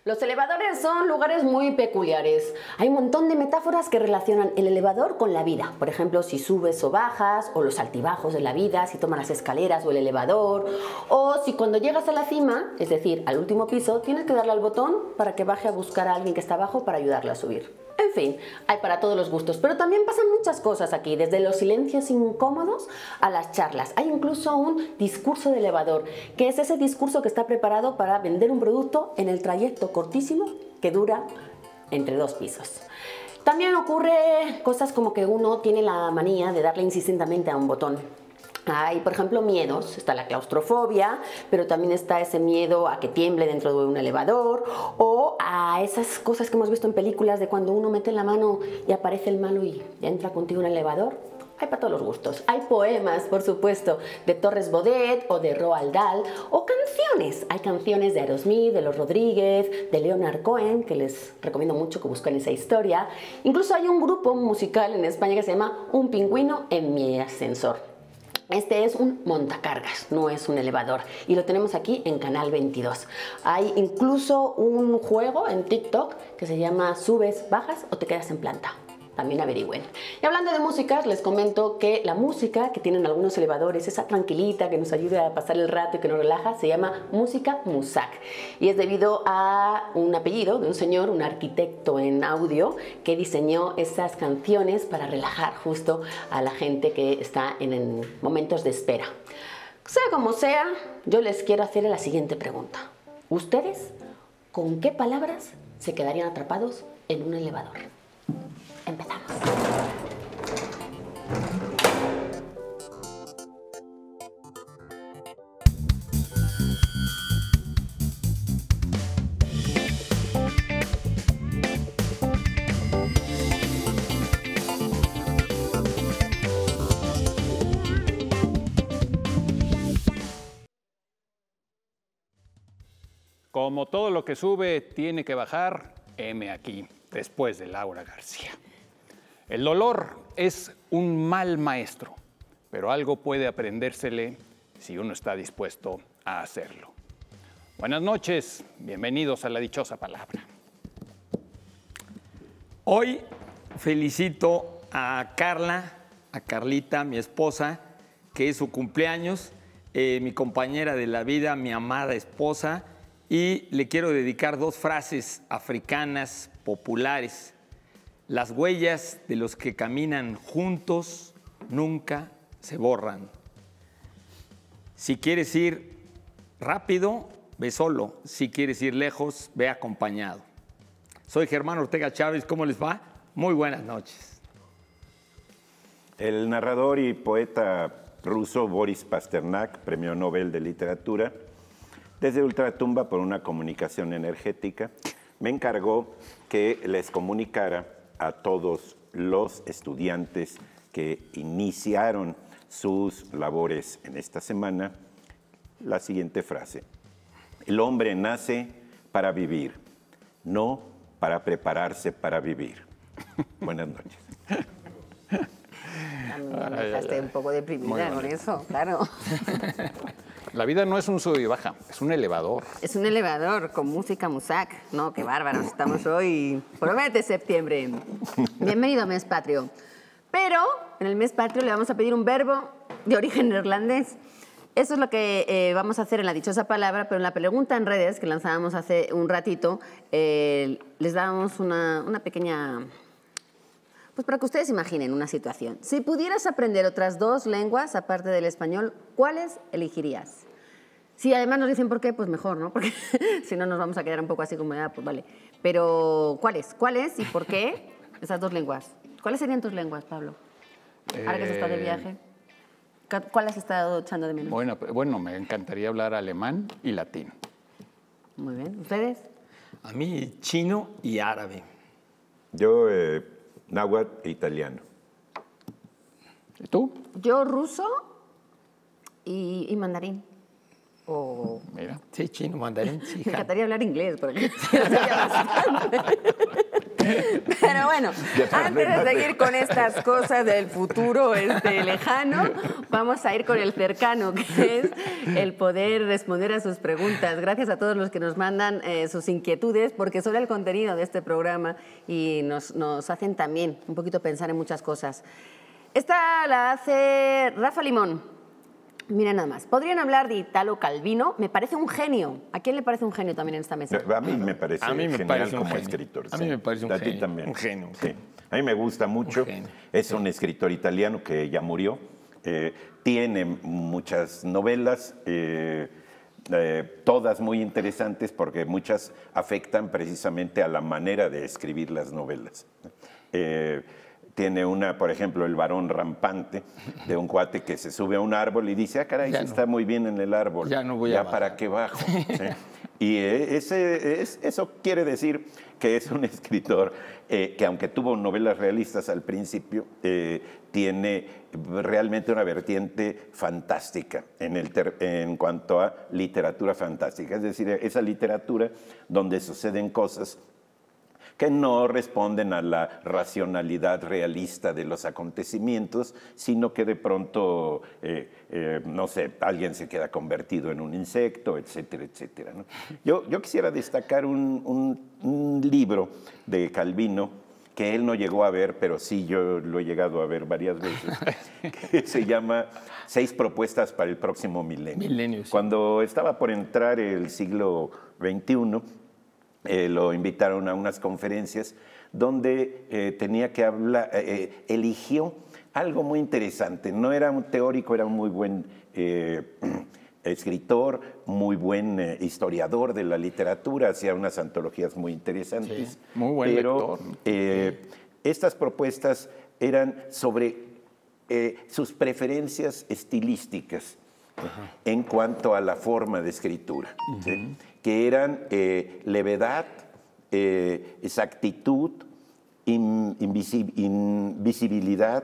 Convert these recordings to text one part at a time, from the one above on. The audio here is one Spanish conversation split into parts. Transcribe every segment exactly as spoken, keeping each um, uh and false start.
Los elevadores son lugares muy peculiares. Hay un montón de metáforas que relacionan el elevador con la vida. Por ejemplo, si subes o bajas, o los altibajos de la vida, si tomas las escaleras o el elevador, o si cuando llegas a la cima, es decir, al último piso, tienes que darle al botón para que baje a buscar a alguien que está abajo para ayudarle a subir. En fin, hay para todos los gustos, pero también pasan muchas cosas aquí, desde los silencios incómodos a las charlas. Hay incluso un discurso de elevador, que es ese discurso que está preparado para vender un producto en el trayecto cortísimo que dura entre dos pisos. También ocurre cosas como que uno tiene la manía de darle insistentemente a un botón. Hay, por ejemplo, miedos. Está la claustrofobia, pero también está ese miedo a que tiemble dentro de un elevador, o a esas cosas que hemos visto en películas de cuando uno mete la mano y aparece el malo y entra contigo en el elevador. Hay para todos los gustos. Hay poemas, por supuesto, de Torres Bodet o de Roald Dahl, o canciones. Hay canciones de Aerosmith, de Los Rodríguez, de Leonard Cohen, que les recomiendo mucho que busquen esa historia. Incluso hay un grupo musical en España que se llama Un pingüino en mi ascensor. Este es un montacargas, no es un elevador, y lo tenemos aquí en Canal veintidós. Hay incluso un juego en TikTok que se llama Subes, Bajas o Te Quedas en Planta. También averigüen. Y hablando de músicas, les comento que la música que tienen algunos elevadores, esa tranquilita que nos ayuda a pasar el rato y que nos relaja, se llama música Musac. Y es debido a un apellido de un señor, un arquitecto en audio, que diseñó esas canciones para relajar justo a la gente que está en, en momentos de espera. Sea como sea, yo les quiero hacer la siguiente pregunta. ¿Ustedes con qué palabras se quedarían atrapados en un elevador? Empezamos. Como todo lo que sube tiene que bajar, heme aquí, después de Laura García. El dolor es un mal maestro, pero algo puede aprendérsele si uno está dispuesto a hacerlo. Buenas noches, bienvenidos a La Dichosa Palabra. Hoy felicito a Carla, a Carlita, mi esposa, que es su cumpleaños, eh, mi compañera de la vida, mi amada esposa, y le quiero dedicar dos frases africanas populares. Las huellas de los que caminan juntos nunca se borran. Si quieres ir rápido, ve solo. Si quieres ir lejos, ve acompañado. Soy Germán Ortega Chávez. ¿Cómo les va? Muy buenas noches. El narrador y poeta ruso Boris Pasternak, Premio Nobel de Literatura, desde Ultratumba por una comunicación energética, me encargó que les comunicara a todos los estudiantes que iniciaron sus labores en esta semana la siguiente frase. El hombre nace para vivir, no para prepararse para vivir. Buenas noches. Me dejaste un poco deprimida con eso, claro. La vida no es un sub y baja, es un elevador. Es un elevador con música Musac. No, qué bárbaros, estamos hoy. Promete septiembre. Bienvenido a Mes Patrio. Pero en el Mes Patrio le vamos a pedir un verbo de origen neerlandés. Eso es lo que eh, vamos a hacer en La Dichosa Palabra, pero en la pregunta en redes que lanzábamos hace un ratito, eh, les dábamos una, una pequeña... Pues para que ustedes imaginen una situación. Si pudieras aprender otras dos lenguas, aparte del español, ¿cuáles elegirías? Si además nos dicen por qué, pues mejor, ¿no? Porque si no nos vamos a quedar un poco así como, ah, pues vale. Pero, ¿cuáles? ¿Cuáles y por qué esas dos lenguas? ¿Cuáles serían tus lenguas, Pablo? Ahora que has estado de viaje. ¿Cuál has estado echando de menos? Bueno, bueno, me encantaría hablar alemán y latín. Muy bien. ¿Ustedes? A mí, chino y árabe. Yo, eh, náhuatl e italiano. ¿Y tú? Yo, ruso y, y mandarín. O... Mira. Sí, chino, mandarín, sí. Me encantaría hablar inglés, porque sería bastante. Pero bueno, antes de seguir con estas cosas del futuro este, lejano, vamos a ir con el cercano, que es el poder responder a sus preguntas. Gracias a todos los que nos mandan eh, sus inquietudes, porque son el contenido de este programa y nos, nos hacen también un poquito pensar en muchas cosas. Esta la hace Rafa Limón. Mira nada más, podrían hablar de Italo Calvino, me parece un genio. ¿A quién le parece un genio también en esta mesa? A mí me parece a mí me genial parece un como genio. escritor. A sí. mí me parece un a genio. ti también. Un genio. Sí. A mí me gusta mucho. Es un escritor italiano que ya murió. Eh, tiene muchas novelas, eh, eh, todas muy interesantes porque muchas afectan precisamente a la manera de escribir las novelas. Eh, Tiene una, por ejemplo, El varón rampante, de un cuate que se sube a un árbol y dice, ah, caray, Ya sí no. está muy bien en el árbol. Ya no voy ya a bajar. para qué bajo. ¿Sí? Y ese, es, eso quiere decir que es un escritor eh, que, aunque tuvo novelas realistas al principio, eh, tiene realmente una vertiente fantástica en, el ter, en cuanto a literatura fantástica. Es decir, esa literatura donde suceden cosas que no responden a la racionalidad realista de los acontecimientos, sino que de pronto, eh, eh, no sé, alguien se queda convertido en un insecto, etcétera, etcétera, ¿no? Yo, yo quisiera destacar un, un, un libro de Calvino que él no llegó a ver, pero sí yo lo he llegado a ver varias veces, que se llama Seis propuestas para el próximo milenio. Milenio, sí. Cuando estaba por entrar el siglo veintiuno, Eh, lo invitaron a unas conferencias donde eh, tenía que hablar, eh, eligió algo muy interesante. No era un teórico, era un muy buen eh, escritor, muy buen eh, historiador de la literatura, hacía unas antologías muy interesantes. Sí, muy buen pero, lector. Eh, estas propuestas eran sobre eh, sus preferencias estilísticas. Ajá. En cuanto a la forma de escritura, uh-huh. ¿sí? Que eran eh, levedad, eh, exactitud, in, invisi, invisibilidad,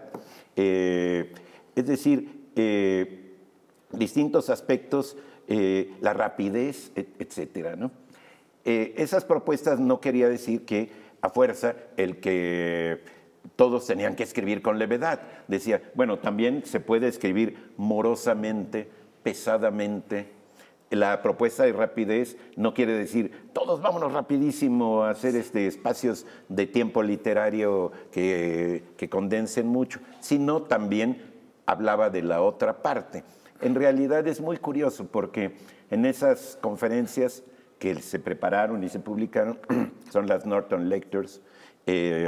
eh, es decir, eh, distintos aspectos, eh, la rapidez, et, etcétera, ¿no? Eh, esas propuestas no quería decir que a fuerza el que todos tenían que escribir con levedad. Decía, bueno, también se puede escribir morosamente, pesadamente. La propuesta de rapidez no quiere decir todos vámonos rapidísimo a hacer este, espacios de tiempo literario que, que condensen mucho, sino también hablaba de la otra parte. En realidad es muy curioso porque en esas conferencias que se prepararon y se publicaron, son las Norton Lectures, eh,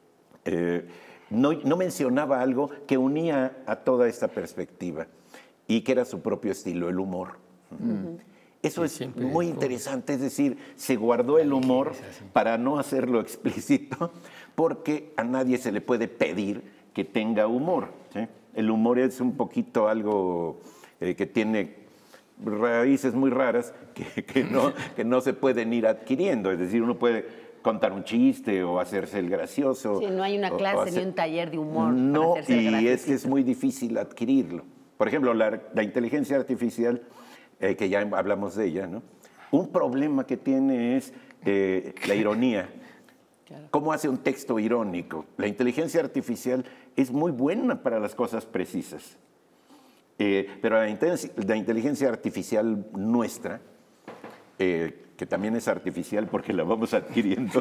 eh, no, no mencionaba algo que unía a toda esta perspectiva y que era su propio estilo, el humor. Uh-huh. Eso sí, es muy interesante, es decir, se guardó el humor para no hacerlo explícito, porque a nadie se le puede pedir que tenga humor, ¿sí? El humor es un poquito algo eh, que tiene raíces muy raras que, que, no, que no se pueden ir adquiriendo, es decir, uno puede contar un chiste o hacerse el gracioso. Sí, no hay una clase hacer... ni un taller de humor no, para hacerse el y es que es muy difícil adquirirlo. Por ejemplo, la, la inteligencia artificial, eh, que ya hablamos de ella, ¿no? Un problema que tiene es eh, la ironía. Claro. ¿Cómo hace un texto irónico? La inteligencia artificial es muy buena para las cosas precisas, eh, pero la, la inteligencia artificial nuestra, eh, que también es artificial porque la vamos adquiriendo.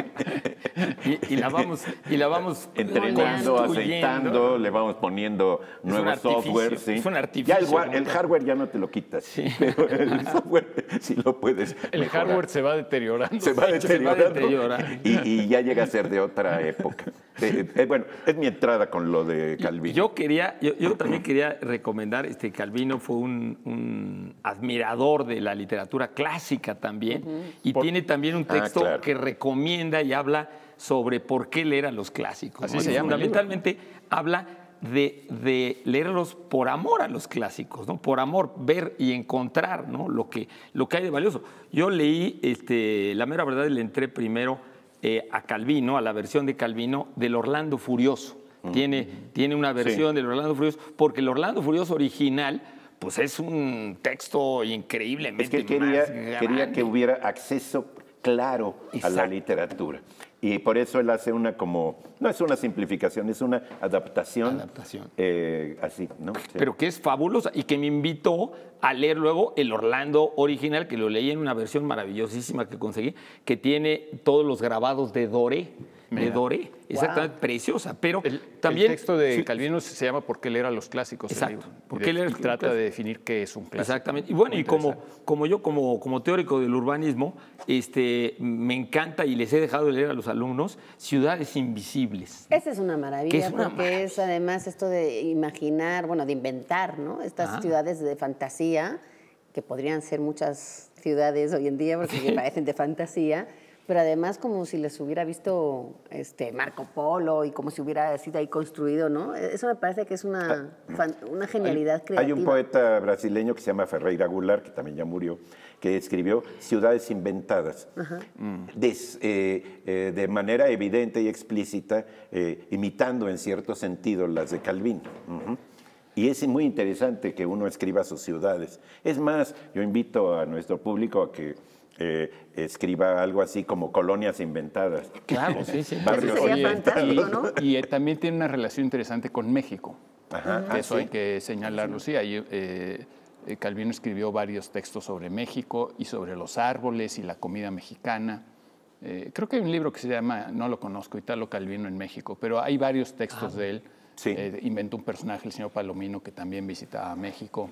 y, y la vamos, y la vamos entrenando, aceitando, le vamos poniendo nuevos software. ¿Sí? Es un artificio. Ya el, el hardware ya no te lo quitas, sí. Pero el software sí lo puedes El mejorar. hardware se va deteriorando. Se va deteriorando, se va deteriorando. Y, y ya llega a ser de otra época. Eh, eh, bueno, es mi entrada con lo de Calvino. Yo quería, yo, yo también quería recomendar, este Calvino fue un, un admirador de la literatura clásica también. Uh-huh. Y Por... tiene también un texto ah, claro. que recomienda y habla sobre por qué leer a los clásicos. Así ¿no? se llama. Fundamentalmente habla de, de leerlos por amor a los clásicos, ¿no? Por amor, ver y encontrar, ¿no? lo, que, lo que hay de valioso. Yo leí, este, la mera verdad, le entré primero eh, a Calvino, a la versión de Calvino del Orlando Furioso. Uh-huh. Tiene, tiene una versión sí. del Orlando Furioso, porque el Orlando Furioso original pues es un texto increíblemente es que quería, más quería que hubiera acceso claro Exacto. a la literatura. Y por eso él hace una como, no es una simplificación, es una adaptación. Adaptación. Eh, así, ¿no? Sí. Pero que es fabulosa y que me invitó a leer luego el Orlando original, que lo leí en una versión maravillosísima que conseguí, que tiene todos los grabados de Doré. De Mira. Doré, exactamente, preciosa. Pero El, también. el texto de sí, Calvino se llama ¿Por qué leer a los clásicos? el Exacto. libro. ¿Por Y qué de- leer y los trata clásicos? de definir qué es un clásico. Exactamente. Y bueno, Muy y como, interesante. como yo, como, como teórico del urbanismo, este, me encanta y les he dejado de leer a los alumnos Ciudades Invisibles. Esa es una maravilla, Que es una porque maravilla. es además esto de imaginar, bueno, de inventar, ¿no? Estas Ah. ciudades de fantasía, que podrían ser muchas ciudades hoy en día, porque me parecen de fantasía, pero además como si les hubiera visto este Marco Polo y como si hubiera sido ahí construido, ¿no? Eso me parece que es una, fan- una genialidad creativa. Hay un poeta brasileño que se llama Ferreira Goulart, que también ya murió, que escribió Ciudades Inventadas, Des- eh, eh, de manera evidente y explícita, eh, imitando en cierto sentido las de Calvino. Ujú. Y es muy interesante que uno escriba sus ciudades. Es más, yo invito a nuestro público a que eh, escriba algo así como colonias inventadas. Claro, sí, sí. Barrios Eso sería inventados. fantástico, ¿no? Y, y, eh, también tiene una relación interesante con México. Ajá, Que ah, eso sí. hay que señalarlo. Sí, ahí, eh, eh, Calvino escribió varios textos sobre México y sobre los árboles y la comida mexicana. Eh, creo que hay un libro que se llama, no lo conozco, Italo Calvino en México, pero hay varios textos de él. Sí. Eh, inventó un personaje, el señor Palomino, que también visitaba México.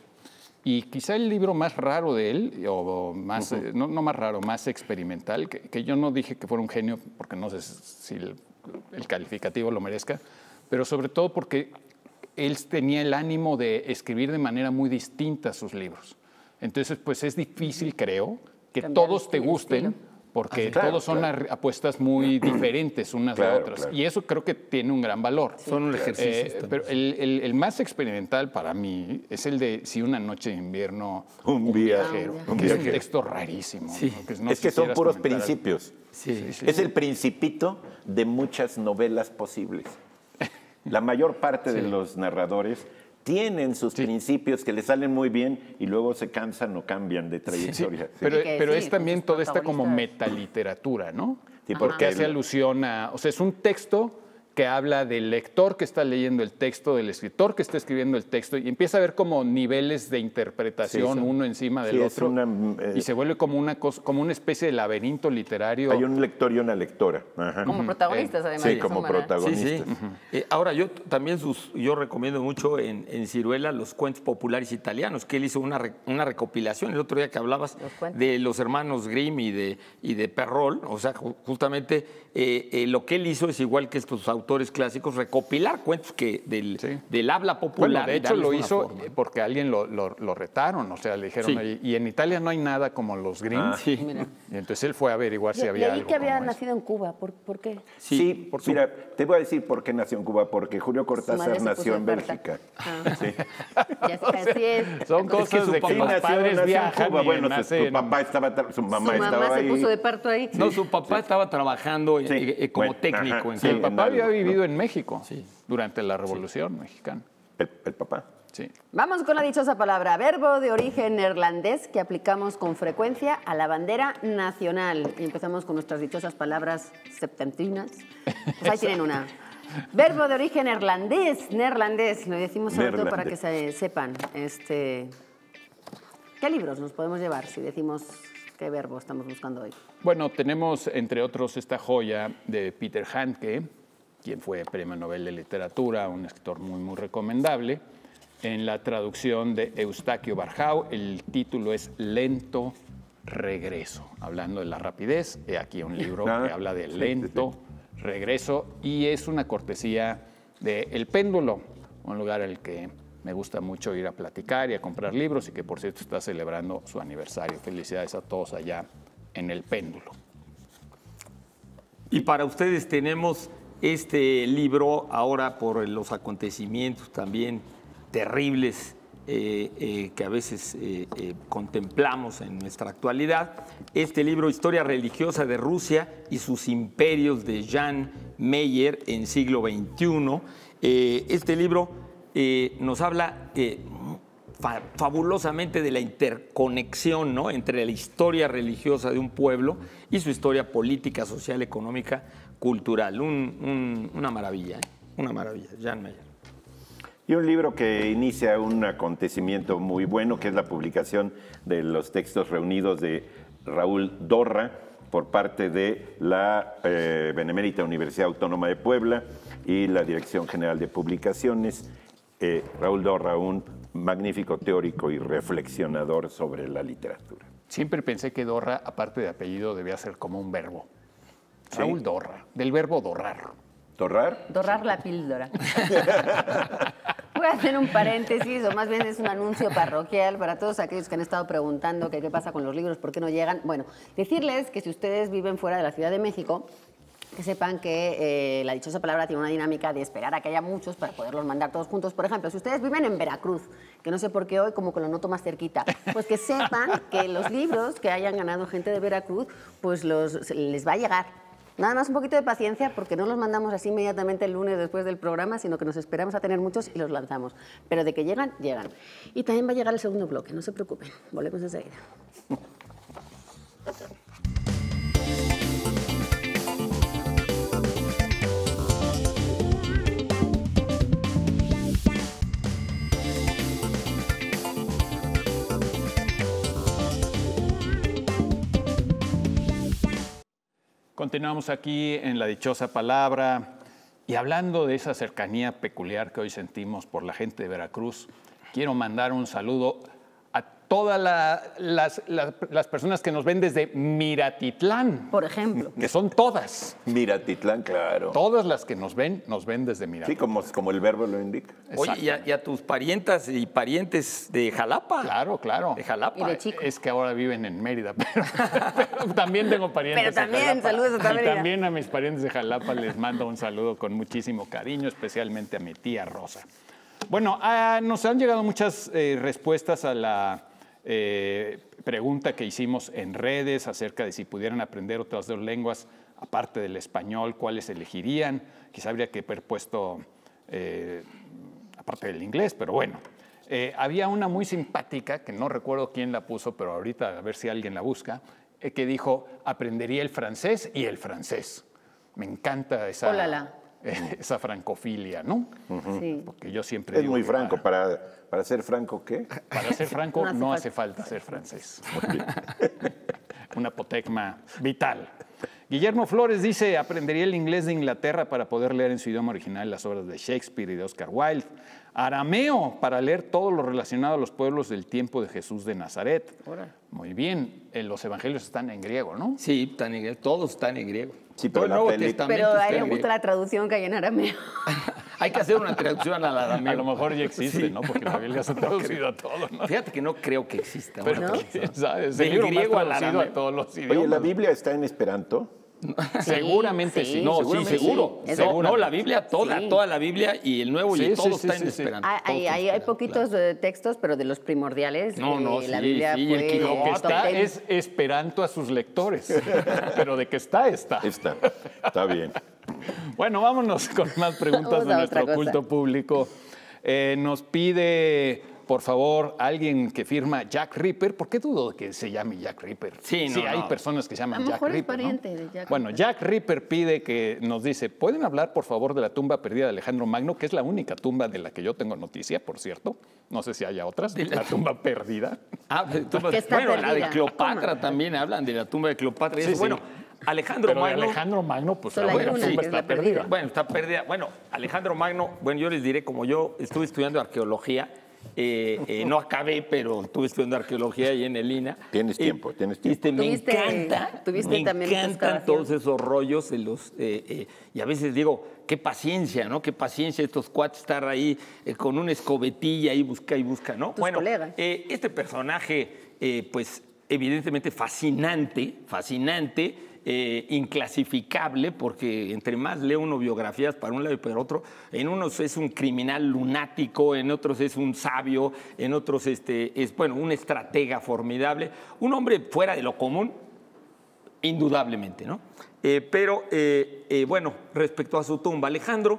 Y quizá el libro más raro de él, o más, uh-huh. eh, no, no más raro, más experimental, que, que yo no dije que fuera un genio, porque no sé si el, el calificativo lo merezca, pero sobre todo porque él tenía el ánimo de escribir de manera muy distinta sus libros. Entonces, pues es difícil, creo, que Cambiar todos te el gusten, estilo. porque Ah, claro, todos son claro. apuestas muy diferentes unas Claro, a otras. claro. Y eso creo que tiene un gran valor. Son un ejercicio. Eh, pero el, el, el más experimental para mí es el de Si una noche de invierno, Un viajero, viaje, un que es un viajero. texto rarísimo. Sí. ¿no? Que no Es sé que si son quieras puros comentar algo. Sí, principios. Sí, sí. Es el principito de muchas novelas posibles. La mayor parte de los narradores tienen sus Sí. principios que les salen muy bien y luego se cansan o cambian de Sí, trayectoria. Sí. pero, Sí, que pero sí, es con también sus toda esta como protagonistas. metaliteratura, ¿no? Sí, Porque porque hace el- alusión a... O sea, es un texto que habla del lector que está leyendo el texto, del escritor que está escribiendo el texto, y empieza a ver como niveles de interpretación Sí, sí. uno encima del Sí, es otro, una, eh, y se vuelve como una, cosa, como una especie de laberinto literario. Hay un lector y una lectora. Ajá. Como protagonistas, además. Sí, de como esa manera. Sí, protagonistas. sí. Eh, ahora, yo t- también sus, yo recomiendo mucho en, en Ciruela los cuentos populares italianos, que él hizo una, re- una recopilación. El otro día que hablabas Los cuentos. de los hermanos Grimm y de, y de Perrol, o sea, ju- justamente eh, eh, lo que él hizo es igual que estos autores clásicos, recopilar cuentos que del, Sí. del habla Bueno, popular. de y hecho darles lo una hizo forma. porque alguien lo, lo- lo retaron, o sea, le dijeron, Sí. "Oye, y en Italia no hay nada como los Grimm". Ah. Sí. Mira. Y entonces él fue a averiguar si Le- había leí algo que había como eso. nacido en Cuba. ¿Por, por qué? Sí, por su- mira, te voy a decir por qué nació en Cuba, porque Julio madre Cortázar se nació puso en de parta. Bélgica. Ah. Sí. Ya sé, así es. Son que cosas su de que papá los nació- padres nació en viajan Cuba. y Bueno, su- nacen- su papá estaba, tra- su Su mamá mamá estaba se ahí. puso de parto ahí. No, su papá estaba trabajando eh, Sí. eh, como Bueno, técnico. ajá, en sí. El Cuba. papá en había algo, ¿no? vivido en México Sí. durante la Revolución Mexicana. El, el papá. Sí. Vamos con la dichosa palabra, verbo de origen neerlandés que aplicamos con frecuencia a la bandera nacional. Y empezamos con nuestras dichosas palabras septentrinas. Pues ahí tienen una. Verbo de origen neerlandés, neerlandés, lo decimos sobre todo para que se sepan. Este, ¿Qué libros nos podemos llevar si decimos qué verbo estamos buscando hoy? Bueno, tenemos entre otros esta joya de Peter Handke, quien fue Premio Nobel de Literatura, un escritor muy, muy recomendable. En la traducción de Eustaquio Barjau, el título es Lento Regreso. Hablando de la rapidez, he aquí un libro Ah, que habla de sí, sí, lento regreso y es una cortesía de El Péndulo, un lugar al que me gusta mucho ir a platicar y a comprar libros y que por cierto está celebrando su aniversario. Felicidades a todos allá en El Péndulo. Y para ustedes tenemos este libro ahora por los acontecimientos también terribles eh, eh, que a veces eh, eh, contemplamos en nuestra actualidad. Este libro, Historia religiosa de Rusia y sus imperios, de Jan Meyer en siglo veintiuno. Eh, este libro eh, nos habla eh, fa fabulosamente de la interconexión, ¿no?, entre la historia religiosa de un pueblo y su historia política, social, económica, cultural. Un, un, una maravilla, ¿eh? Una maravilla, Jan Meyer. Y un libro que inicia un acontecimiento muy bueno, que es la publicación de los textos reunidos de Raúl Dorra por parte de la eh, Benemérita Universidad Autónoma de Puebla y la Dirección General de Publicaciones. Eh, Raúl Dorra, un magnífico teórico y reflexionador sobre la literatura. Siempre pensé que Dorra, aparte de apellido, debía ser como un verbo. ¿Sí? Raúl Dorra, del verbo dorrar. ¿Dorrar? Dorrar la píldora. Voy a hacer un paréntesis, o más bien es un anuncio parroquial para todos aquellos que han estado preguntando que qué pasa con los libros, por qué no llegan. Bueno, decirles que si ustedes viven fuera de la Ciudad de México, que sepan que eh, la dichosa palabra tiene una dinámica de esperar a que haya muchos para poderlos mandar todos juntos. Por ejemplo, si ustedes viven en Veracruz, que no sé por qué hoy como que lo noto más cerquita, pues que sepan que los libros que hayan ganado gente de Veracruz, pues los, les va a llegar. Nada más un poquito de paciencia porque no los mandamos así inmediatamente el lunes después del programa, sino que nos esperamos a tener muchos y los lanzamos. Pero de que llegan, llegan. Y también va a llegar el segundo bloque, no se preocupen. Volvemos enseguida. Continuamos aquí en La Dichosa Palabra y hablando de esa cercanía peculiar que hoy sentimos por la gente de Veracruz, quiero mandar un saludo a todas la, las, las, las personas que nos ven desde Miratitlán. Por ejemplo. Que son todas. Miratitlán, claro. Todas las que nos ven, nos ven desde Miratitlán. Sí, como, como el verbo lo indica. Oye, y a, y a tus parientas y parientes de Jalapa. Claro, claro. De Jalapa. Y de Chico. Es que ahora viven en Mérida, pero, pero también tengo parientes Pero también, en Jalapa. saludos a Y Mérida. también a mis parientes de Jalapa les mando un saludo con muchísimo cariño, especialmente a mi tía Rosa. Bueno, ah, nos han llegado muchas eh, respuestas a la eh, pregunta que hicimos en redes acerca de si pudieran aprender otras dos lenguas, aparte del español, ¿cuáles elegirían? Quizá habría que haber puesto, eh, aparte del inglés, pero bueno. Eh, había una muy simpática, que no recuerdo quién la puso, pero ahorita a ver si alguien la busca, eh, que dijo, aprendería el francés y el francés. Me encanta esa, Ólala. eh, esa francofilia, ¿no? Sí. Porque yo siempre Es digo muy que franco. Para, Para, para ser franco, ¿qué? para ser franco No no hace hace falta ser francés. Un apotecma vital. Guillermo Flores dice, aprendería el inglés de Inglaterra para poder leer en su idioma original las obras de Shakespeare y de Oscar Wilde. Arameo, para leer todo lo relacionado a los pueblos del tiempo de Jesús de Nazaret. Órale. Muy bien, eh, los evangelios están en griego, ¿no? Sí, están en griego. Todos están en griego. Sí, Todo pero el la Nuevo peli- Testamento Pero a está él le en gusta griego. la traducción que hay en arameo. Hay que hacer una traducción al arameo. A lo mejor ya existe, Sí. ¿no? Porque la Biblia se ha traducido a todo, ¿no? Fíjate que no creo que exista. Pero ¿no? quién sabe, es Del el libro más griego al traducido arameo. a todos los idiomas. Oye, ¿la Biblia está en esperanto? Seguramente sí. sí. No, sí, seguramente seguro. sí. No, no, la Biblia, toda, Sí. toda la Biblia y el Nuevo Sí, y sí, todo sí, está sí, en sí. esperanto. Hay, todo hay, está hay, en hay esperanto, poquitos claro. eh, textos, pero de los primordiales. No, no, eh, la sí, Biblia sí, el fue Quijote. Lo que top está ten. es esperanto a sus lectores. Pero de que está, está. Está. Está bien. Bueno, vámonos con más preguntas Vamos de a nuestro otra cosa. culto público. Eh, nos pide, por favor, alguien que firma Jack Ripper. ¿Por qué dudo de que se llame Jack Ripper? Sí, no, hay no. personas que se llaman A lo Jack mejor es Ripper, ¿no? pariente de Jack Bueno, Ripper. Jack Ripper pide que nos dice, ¿pueden hablar, por favor, de la tumba perdida de Alejandro Magno? Que es la única tumba de la que yo tengo noticia, por cierto. No sé si haya otras. La tumba perdida. Ah, pero tú- Que está bueno, la de perdida. Cleopatra ¿Cómo? también hablan de la tumba de Cleopatra. y Sí, eso. sí. Bueno, Alejandro Pero de Magno. Alejandro Magno, pues Solo la hay buena una, tumba que es está la perdida. perdida. Bueno, está perdida. Bueno, Alejandro Magno, bueno, yo les diré, como yo estuve estudiando arqueología, eh, eh, no acabé, pero estuve estudiando arqueología ahí en el I N A. Tienes Eh, tiempo, tienes tiempo. este, me Tuviste- encanta, tuviste me también encantan excavación. todos esos rollos de los, eh, eh, y a veces digo, qué paciencia, ¿no? Qué paciencia estos cuates estar ahí eh, con una escobetilla y busca y busca, ¿no? Tus bueno, colegas. eh, este personaje, eh, pues evidentemente fascinante, fascinante, eh, inclasificable, porque entre más lee uno biografías para un lado y para otro, en unos es un criminal lunático, en otros es un sabio, en otros este, es, bueno, un estratega formidable, un hombre fuera de lo común, indudablemente, ¿no? Eh, pero, eh, eh, bueno, respecto a su tumba, Alejandro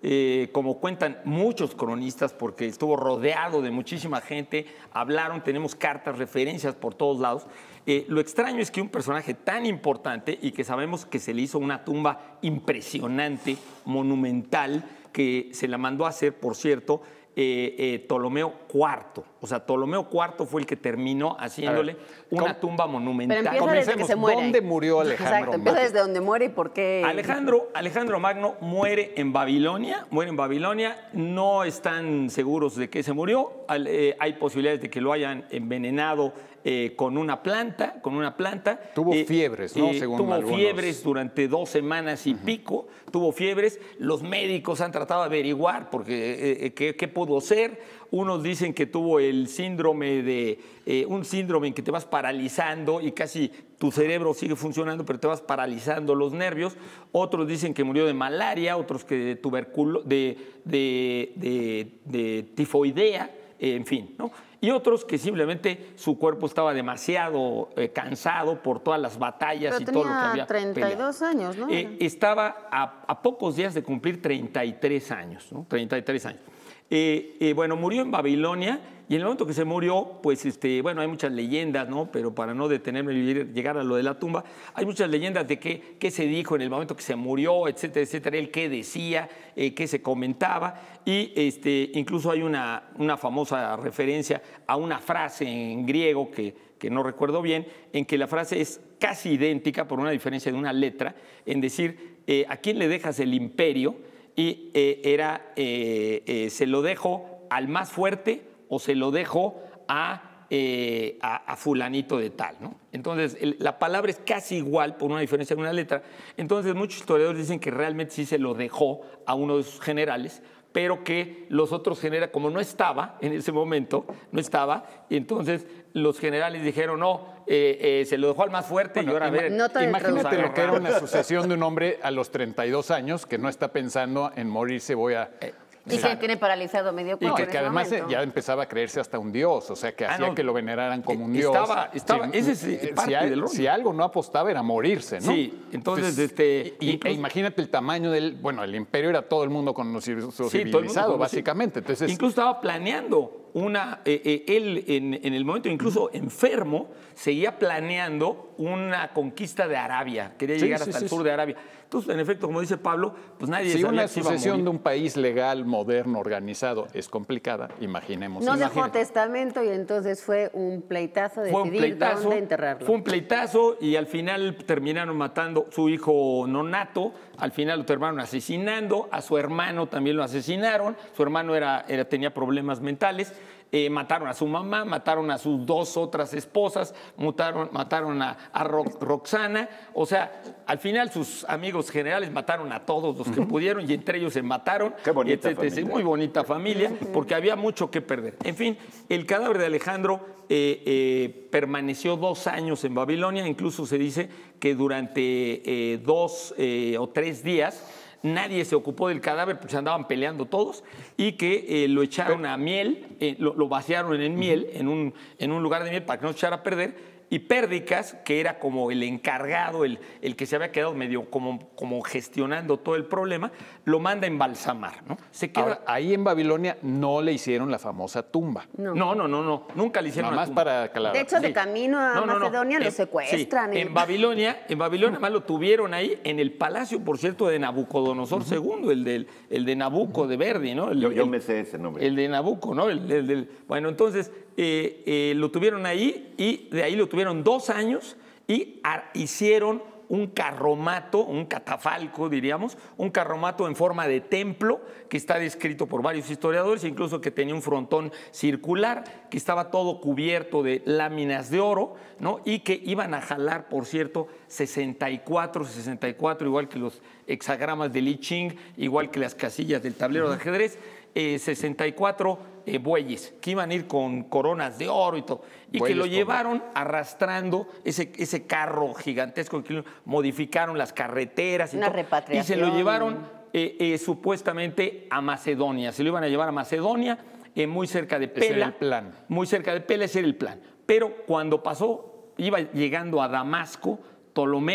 eh, como cuentan muchos cronistas, porque estuvo rodeado de muchísima gente, hablaron, tenemos cartas, referencias por todos lados. Eh, lo extraño es que un personaje tan importante y que sabemos que se le hizo una tumba impresionante, monumental, que se la mandó a hacer, por cierto, eh, eh, Ptolomeo cuarto. O sea, Ptolomeo cuarto fue el que terminó haciéndole ver, una ¿cómo? tumba monumental. Pero empieza desde que se muere. ¿Dónde murió Alejandro Exacto, empieza Magno? desde donde muere y por qué. Alejandro, Alejandro Magno muere en Babilonia, muere en Babilonia, no están seguros de que se murió, Al- eh, hay posibilidades de que lo hayan envenenado eh, con una planta, con una planta. Tuvo fiebres, ¿no? Según tuvo algunos. fiebres durante dos semanas y pico, tuvo fiebres, los médicos han tratado de averiguar porque, eh, qué, qué pudo ser. Unos dicen que tuvo el síndrome de, eh, un síndrome en que te vas paralizando y casi tu cerebro sigue funcionando, pero te vas paralizando los nervios. Otros dicen que murió de malaria, otros que de tuberculo, de, de, de, de tifoidea, eh, en fin, ¿no? Y otros que simplemente su cuerpo estaba demasiado eh, cansado por todas las batallas Pero y todo lo que tenía había treinta y dos peleado. años, ¿no? Eh, estaba a, a pocos días de cumplir treinta y tres años, ¿no? treinta y tres años. Eh, eh, bueno, murió en Babilonia y en el momento que se murió, pues, este, bueno, hay muchas leyendas, ¿no? Pero para no detenerme y llegar a lo de la tumba, hay muchas leyendas de qué, qué se dijo en el momento que se murió, etcétera, etcétera, él qué decía, eh, qué se comentaba, y este, incluso hay una, una famosa referencia a una frase en griego que, que no recuerdo bien, en que la frase es casi idéntica por una diferencia de una letra, en decir, eh, ¿a quién le dejas el imperio? Y eh, era, eh, eh, ¿se lo dejo al más fuerte o se lo dejo a, eh, a, a fulanito de tal, ¿no? Entonces, el, la palabra es casi igual por una diferencia de una letra. Entonces, muchos historiadores dicen que realmente sí se lo dejó a uno de sus generales, pero que los otros generales, como no estaba en ese momento, no estaba, entonces los generales dijeron, no, eh, eh, se lo dejó al más fuerte Bueno, y ahora a ver, nota de Imagínate lo que era agarramos. una sucesión de un hombre a los treinta y dos años que no está pensando en morirse, voy a... Y que tiene paralizado medio Y cuerpo que, en que ese además momento. ya empezaba a creerse hasta un dios, o sea, que Ah, hacía no. que lo veneraran como un Eh, dios. estaba- estaba- ese es, eh, eh, parte si, al- del rollo. si algo no apostaba era morirse, ¿no? Sí, entonces, este, Y, y- incluso- e imagínate el tamaño del... Bueno, el imperio era todo el mundo conocido, Sí, todo el mundo civilizado, conocía. básicamente. Entonces, Incluso estaba planeando una, eh, eh, él en, en el momento incluso enfermo, seguía planeando una conquista de Arabia, quería Sí, llegar sí, hasta sí, el sur sí. de Arabia. Entonces, en efecto, como dice Pablo, pues nadie si sabía una que se iba a sucesión morir. de un país legal, moderno, organizado es complicada, imaginemos. No dejó imagínate. testamento y entonces fue un pleitazo Fue un decidir pleitazo, dónde enterrarlo. fue un pleitazo y al final terminaron matando su hijo nonato, al final lo terminaron asesinando, a su hermano también lo asesinaron, su hermano era, era, tenía problemas mentales, eh, mataron a su mamá, mataron a sus dos otras esposas, mataron, mataron a, a Ro- Roxana, o sea, al final sus amigos generales mataron a todos los que pudieron y entre ellos se mataron. Qué bonita etcétera. familia. Muy bonita familia, porque había mucho que perder. En fin, el cadáver de Alejandro eh, eh, permaneció dos años en Babilonia, incluso se dice que durante eh, dos eh, o tres días nadie se ocupó del cadáver porque se andaban peleando todos y que eh, lo echaron a miel, eh, lo, lo vaciaron en miel, en un, en un lugar de miel para que no se echara a perder. Y Pérdicas, que era como el encargado, el, el que se había quedado medio como, como gestionando todo el problema, lo manda a embalsamar, ¿no? Se queda... Ahora, ahí en Babilonia no le hicieron la famosa tumba. No. No, no, no, no, nunca le hicieron Nada la más tumba. para aclarar. De hecho, de Sí. camino a No, no, no. Macedonia lo En- secuestran. sí, y- En Babilonia, en Babilonia más lo tuvieron ahí en el palacio, por cierto, de Nabucodonosor segundo, el, del, el de Nabucco de Verdi, ¿no? El, Yo, yo el- me sé ese nombre. el de Nabucco, ¿no? El, el del- bueno, entonces eh, eh, lo tuvieron ahí y de ahí lo tuvieron dos años y a- hicieron un carromato, un catafalco, diríamos, un carromato en forma de templo que está descrito por varios historiadores, incluso que tenía un frontón circular, que estaba todo cubierto de láminas de oro, ¿no? Y que iban a jalar, por cierto, sesenta y cuatro, sesenta y cuatro, igual que los hexagramas de Li Ching, igual que las casillas del tablero de ajedrez, eh, sesenta y cuatro eh, bueyes que iban a ir con coronas de oro y todo, y Bueyes que lo con- llevaron arrastrando ese, ese carro gigantesco, que modificaron las carreteras y, Una todo, y se repatriación. lo llevaron eh, eh, supuestamente a Macedonia, se lo iban a llevar a Macedonia, eh, muy cerca de Pela. Ese era el plan. Muy cerca de Pela, ese era el plan. Pero cuando pasó, iba llegando a Damasco, Ptolomeo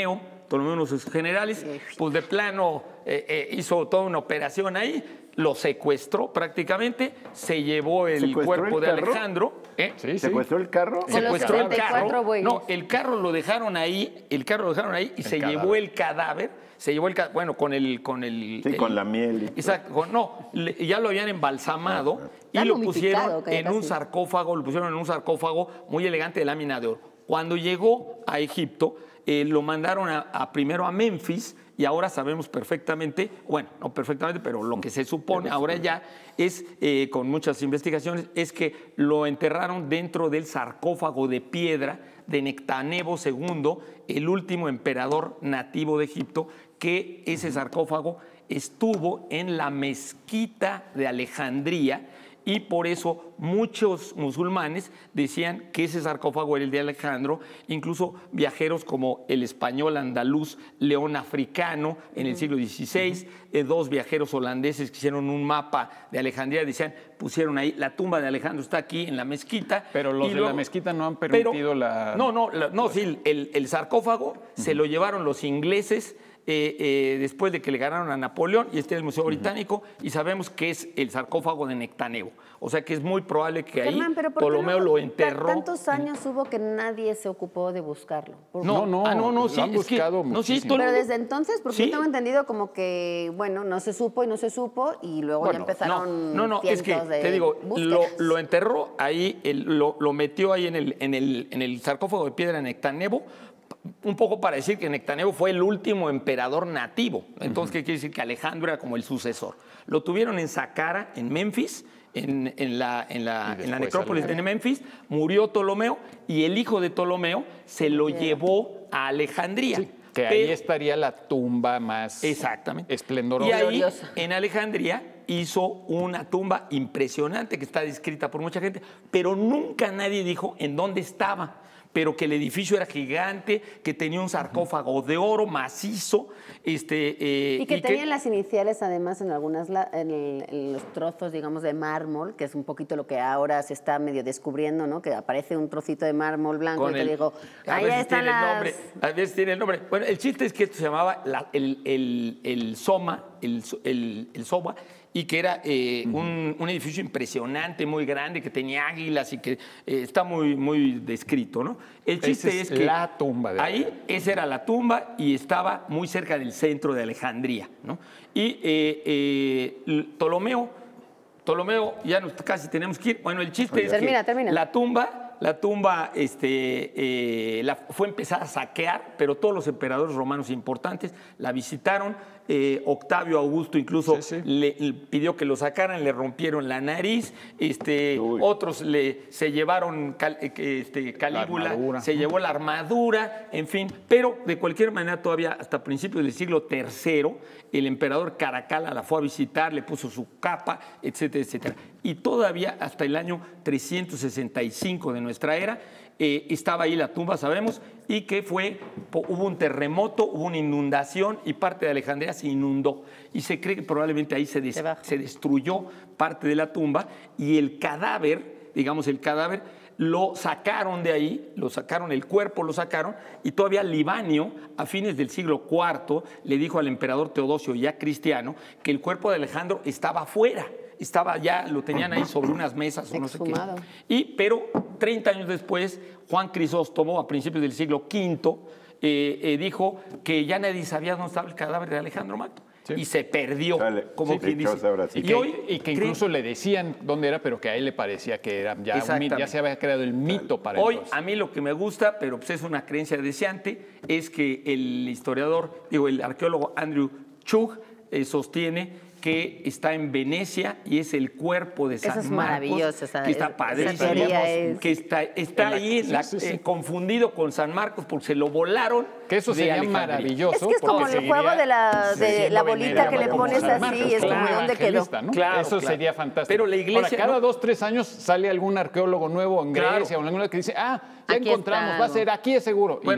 Ptolomeo, uno de sus generales, pues de plano eh, eh, hizo toda una operación ahí, lo secuestró prácticamente, se llevó el ¿Secuestró cuerpo el de carro? Alejandro. ¿eh? Sí, sí. ¿Secuestró el carro? Con los Secuestró el setenta y cuatro carro. bueyes. No, el carro lo dejaron ahí, el carro lo dejaron ahí y El se cadáver. llevó el cadáver, se llevó el cadáver, bueno, con el... Con el Sí, el- con la miel y todo. Exacto, con- no, le- ya lo habían embalsamado y Está lo momificado, pusieron que en un casi. sarcófago, lo pusieron en un sarcófago muy elegante de lámina de oro. Cuando llegó a Egipto, eh, lo mandaron a, a primero a Memphis y ahora sabemos perfectamente, bueno, no perfectamente, pero lo que se supone ahora ya es, eh, con muchas investigaciones, es que lo enterraron dentro del sarcófago de piedra de Nectanebo segundo, el último emperador nativo de Egipto, que ese sarcófago estuvo en la mezquita de Alejandría y por eso muchos musulmanes decían que ese sarcófago era el de Alejandro, incluso viajeros como el español andaluz León Africano en el siglo dieciséis, eh, dos viajeros holandeses que hicieron un mapa de Alejandría, decían, pusieron ahí, la tumba de Alejandro está aquí en la mezquita. Pero los y de luego- la mezquita no han pero- permitido la... No, no, la- no, sí, el, el sarcófago se lo llevaron los ingleses eh, eh, después de que le ganaron a Napoleón y este es el Museo Británico y sabemos que es el sarcófago de Nectanebo. O sea que es muy probable que ahí Germán, ¿pero por qué Ptolomeo no lo ta- enterró. Tantos años hubo que nadie se ocupó de buscarlo. Por- No, No, no, ah, no, no, lo sí, han es que- buscado no, sí, muchísimo. Ptolomeo- Pero desde entonces, porque Sí. yo tengo entendido como que, bueno, no se supo y no se supo y luego Bueno, ya empezaron No, no, es que cientos de te digo, lo, búsquedas. lo enterró ahí, el- lo, lo metió ahí en el, en, el, en el sarcófago de piedra de Nectanebo, un poco para decir que Nectanebo fue el último emperador nativo. Entonces, ¿qué quiere decir? Que Alejandro era como el sucesor. Lo tuvieron en Saqqara, en Memphis, en, en la, en, la, Y en la después necrópolis de Alejandro. Memphis, murió Ptolomeo y el hijo de Ptolomeo se lo llevó a Alejandría. Sí, que ahí Pero- estaría la tumba más Exactamente. esplendorosa. Y ahí, Gloriosa. en Alejandría, hizo una tumba impresionante que está descrita por mucha gente, pero nunca nadie dijo en dónde estaba. Pero que el edificio era gigante, que tenía un sarcófago de oro macizo. Este, eh, Y que tenían las iniciales además en algunas la- en, el- en los trozos, digamos, de mármol, que es un poquito lo que ahora se está medio descubriendo, ¿no? Que aparece un trocito de mármol blanco con y te el- digo, a ahí veces están tiene el las... nombre, a veces tiene el nombre. Bueno, el chiste es que esto se llamaba la- el, el, el Soma, el, el, el Soma, y que era eh, un, un edificio impresionante, muy grande, que tenía águilas y que eh, está muy, muy descrito, ¿no? El chiste Esa es, es que la tumba de ahí, esa era la tumba y estaba muy cerca del centro de Alejandría, ¿no? Y eh, eh, Ptolomeo, Ptolomeo, ya nos, casi tenemos que ir. Bueno, el chiste es Termina, que termina. la tumba, la tumba este, eh, la, fue empezada a saquear, pero todos los emperadores romanos importantes la visitaron. Eh, Octavio Augusto incluso Sí, sí. Le, le pidió que lo sacaran, le rompieron la nariz. Este, Uy. otros le, se llevaron cal- eh, que, este, Calígula, armadura. se llevó la armadura, en fin. Pero de cualquier manera, todavía hasta principios del siglo tercero, el emperador Caracalla la fue a visitar, le puso su capa, etcétera, etcétera. Y todavía hasta el año trescientos sesenta y cinco de nuestra era, eh, estaba ahí la tumba, sabemos, y que fue, po- hubo un terremoto, hubo una inundación y parte de Alejandría se inundó. Y se cree que probablemente ahí se, des- Se baja. se destruyó parte de la tumba y el cadáver, digamos el cadáver, lo sacaron de ahí, lo sacaron, el cuerpo lo sacaron, y todavía Libanio, a fines del siglo cuarto, le dijo al emperador Teodosio, ya cristiano, que el cuerpo de Alejandro estaba afuera, estaba ya, lo tenían ahí sobre unas mesas o no sé qué. Exhumado. Y, pero treinta años después, Juan Crisóstomo, a principios del siglo quinto, eh, eh, dijo que ya nadie sabía dónde estaba el cadáver de Alejandro Magno. Sí. Y se perdió, Sale. como Sí, quien de hecho, dice. ahora sí. Y Y que, hoy y que creen- incluso le decían dónde era, pero que a él le parecía que era ya, un mito, Exactamente. ya se había creado el mito para Hoy, entonces. a mí lo que me gusta, pero pues es una creencia deseante, es que el historiador, digo, el arqueólogo Andrew Chug eh, sostiene que está en Venecia y es el cuerpo de Eso San es Marcos, maravilloso, esa- que está esa padrísimo, teoría es- que está, está En la- ahí sí, la- sí, sí. eh, confundido con San Marcos porque se lo volaron. Que eso de sería Alejandría. maravilloso. Es que es como porque el juego seguiría de la, de siendo la bolita venerado que le como pones San así Marcos, y es como claro, ¿dónde quedó? evangelista, ¿no? Claro, Eso claro. sería fantástico. Pero la iglesia, Ahora, cada ¿no? dos, tres años sale algún arqueólogo nuevo en Claro. Grecia o en algún lugar que dice, ah, ya Aquí encontramos, está va a algo. ser, aquí es seguro. Bueno, y no.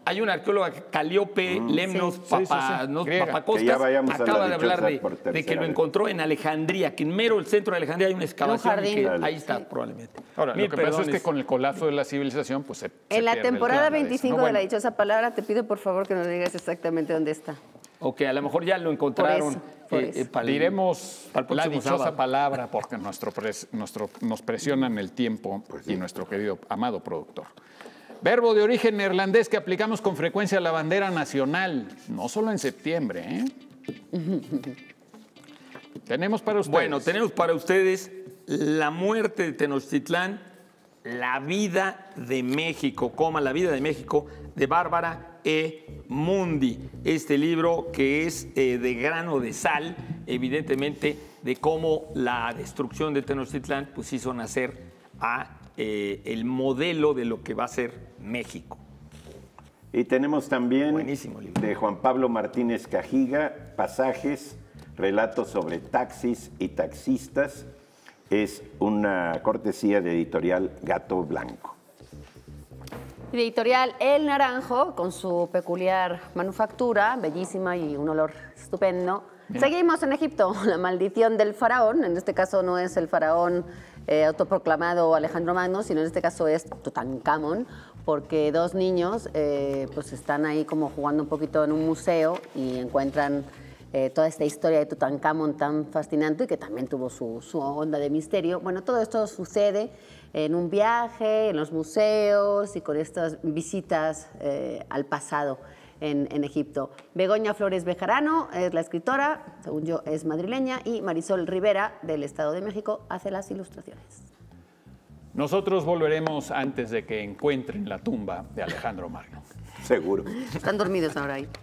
Hay una arqueóloga, Calíope mm. Lemnos sí. Papa, sí, sí, sí. no, Griega. Papacostas, acaba de hablar de, de que lo vez. encontró en Alejandría, que en mero el centro de Alejandría hay una excavación. Un que jardín. ahí está, sí. probablemente. Ahora, Mil lo que perdones. pasa es que con el colapso de la civilización, pues se, se En la pierde el temporada plan de eso, veinticinco ¿no? de Bueno, la dichosa palabra, te pido por favor que nos digas exactamente dónde está. O que a lo mejor ya lo encontraron. Por eso, por eh, eso. eh, para el- diremos para el la próximo dichosa sábado. palabra porque nuestro pres- nuestro, nos presionan el tiempo y nuestro querido amado productor. Verbo de origen neerlandés que aplicamos con frecuencia a la bandera nacional, no solo en septiembre. ¿eh? Tenemos para ustedes. Bueno, tenemos para ustedes La muerte de Tenochtitlán, La vida de México, coma, La vida de México, de Bárbara E. Mundi. Este libro que es eh, de grano de sal, evidentemente, de cómo la destrucción de Tenochtitlán pues, hizo nacer a eh, el modelo de lo que va a ser México. Y tenemos también Buenísimo libro. de Juan Pablo Martínez Cajiga, Pasajes, relatos sobre taxis y taxistas. Es una cortesía de editorial Gato Blanco. Editorial El Naranjo, con su peculiar manufactura, bellísima y un olor estupendo. Bien. Seguimos en Egipto, la maldición del faraón. En este caso no es el faraón eh, autoproclamado Alejandro Magno, sino en este caso es Tutankamón, porque dos niños eh, pues están ahí como jugando un poquito en un museo y encuentran eh, toda esta historia de Tutankamón tan fascinante y que también tuvo su, su onda de misterio. Bueno, todo esto sucede en un viaje, en los museos y con estas visitas eh, al pasado en, en Egipto. Begoña Flores Bejarano es la escritora, según yo es madrileña, y Marisol Rivera, del Estado de México, hace las ilustraciones. Nosotros volveremos antes de que encuentren la tumba de Alejandro Magno. Seguro. Están dormidos ahora ahí.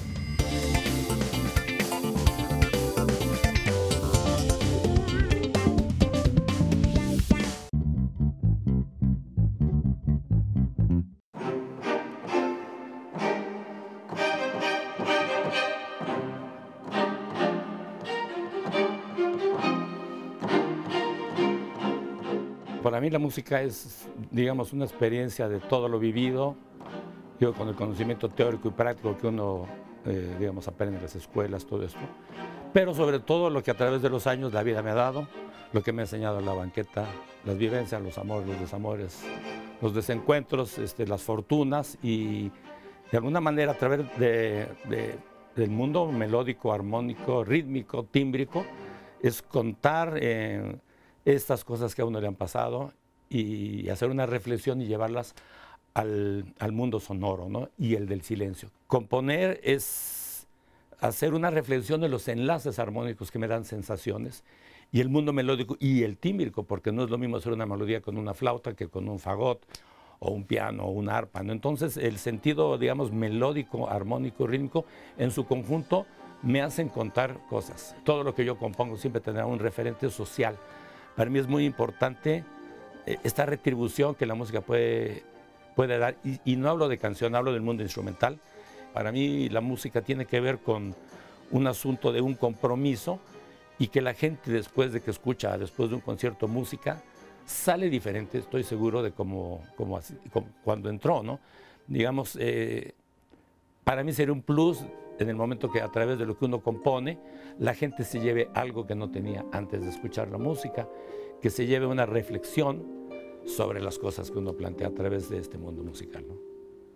Para mí la música es, digamos, una experiencia de todo lo vivido, yo con el conocimiento teórico y práctico que uno, eh, digamos, aprende en las escuelas, todo esto, pero sobre todo lo que a través de los años la vida me ha dado, lo que me ha enseñado la banqueta, las vivencias, los amores, los desamores, los desencuentros, este, las fortunas y de alguna manera a través de, de, del mundo melódico, armónico, rítmico, tímbrico, es contar eh, estas cosas que a uno le han pasado y hacer una reflexión y llevarlas al, al mundo sonoro, ¿no? Y el del silencio. Componer es hacer una reflexión de los enlaces armónicos que me dan sensaciones y el mundo melódico y el tímbrico, porque no es lo mismo hacer una melodía con una flauta que con un fagot o un piano o una arpa, ¿no? Entonces el sentido, digamos, melódico, armónico, rítmico, en su conjunto me hacen contar cosas. Todo lo que yo compongo siempre tendrá un referente social. Para mí es muy importante eh, esta retribución que la música puede, puede dar. Y, y no hablo de canción, hablo del mundo instrumental. Para mí la música tiene que ver con un asunto de un compromiso y que la gente después de que escucha, después de un concierto música, sale diferente, estoy seguro, de cómo, cómo, así, cómo cuando entró, ¿no? Digamos, eh, para mí sería un plus en el momento que a través de lo que uno compone, la gente se lleve algo que no tenía antes de escuchar la música, que se lleve una reflexión sobre las cosas que uno plantea a través de este mundo musical, ¿no?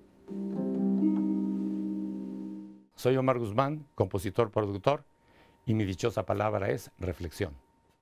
Soy Omar Guzmán, compositor, productor, y mi dichosa palabra es reflexión.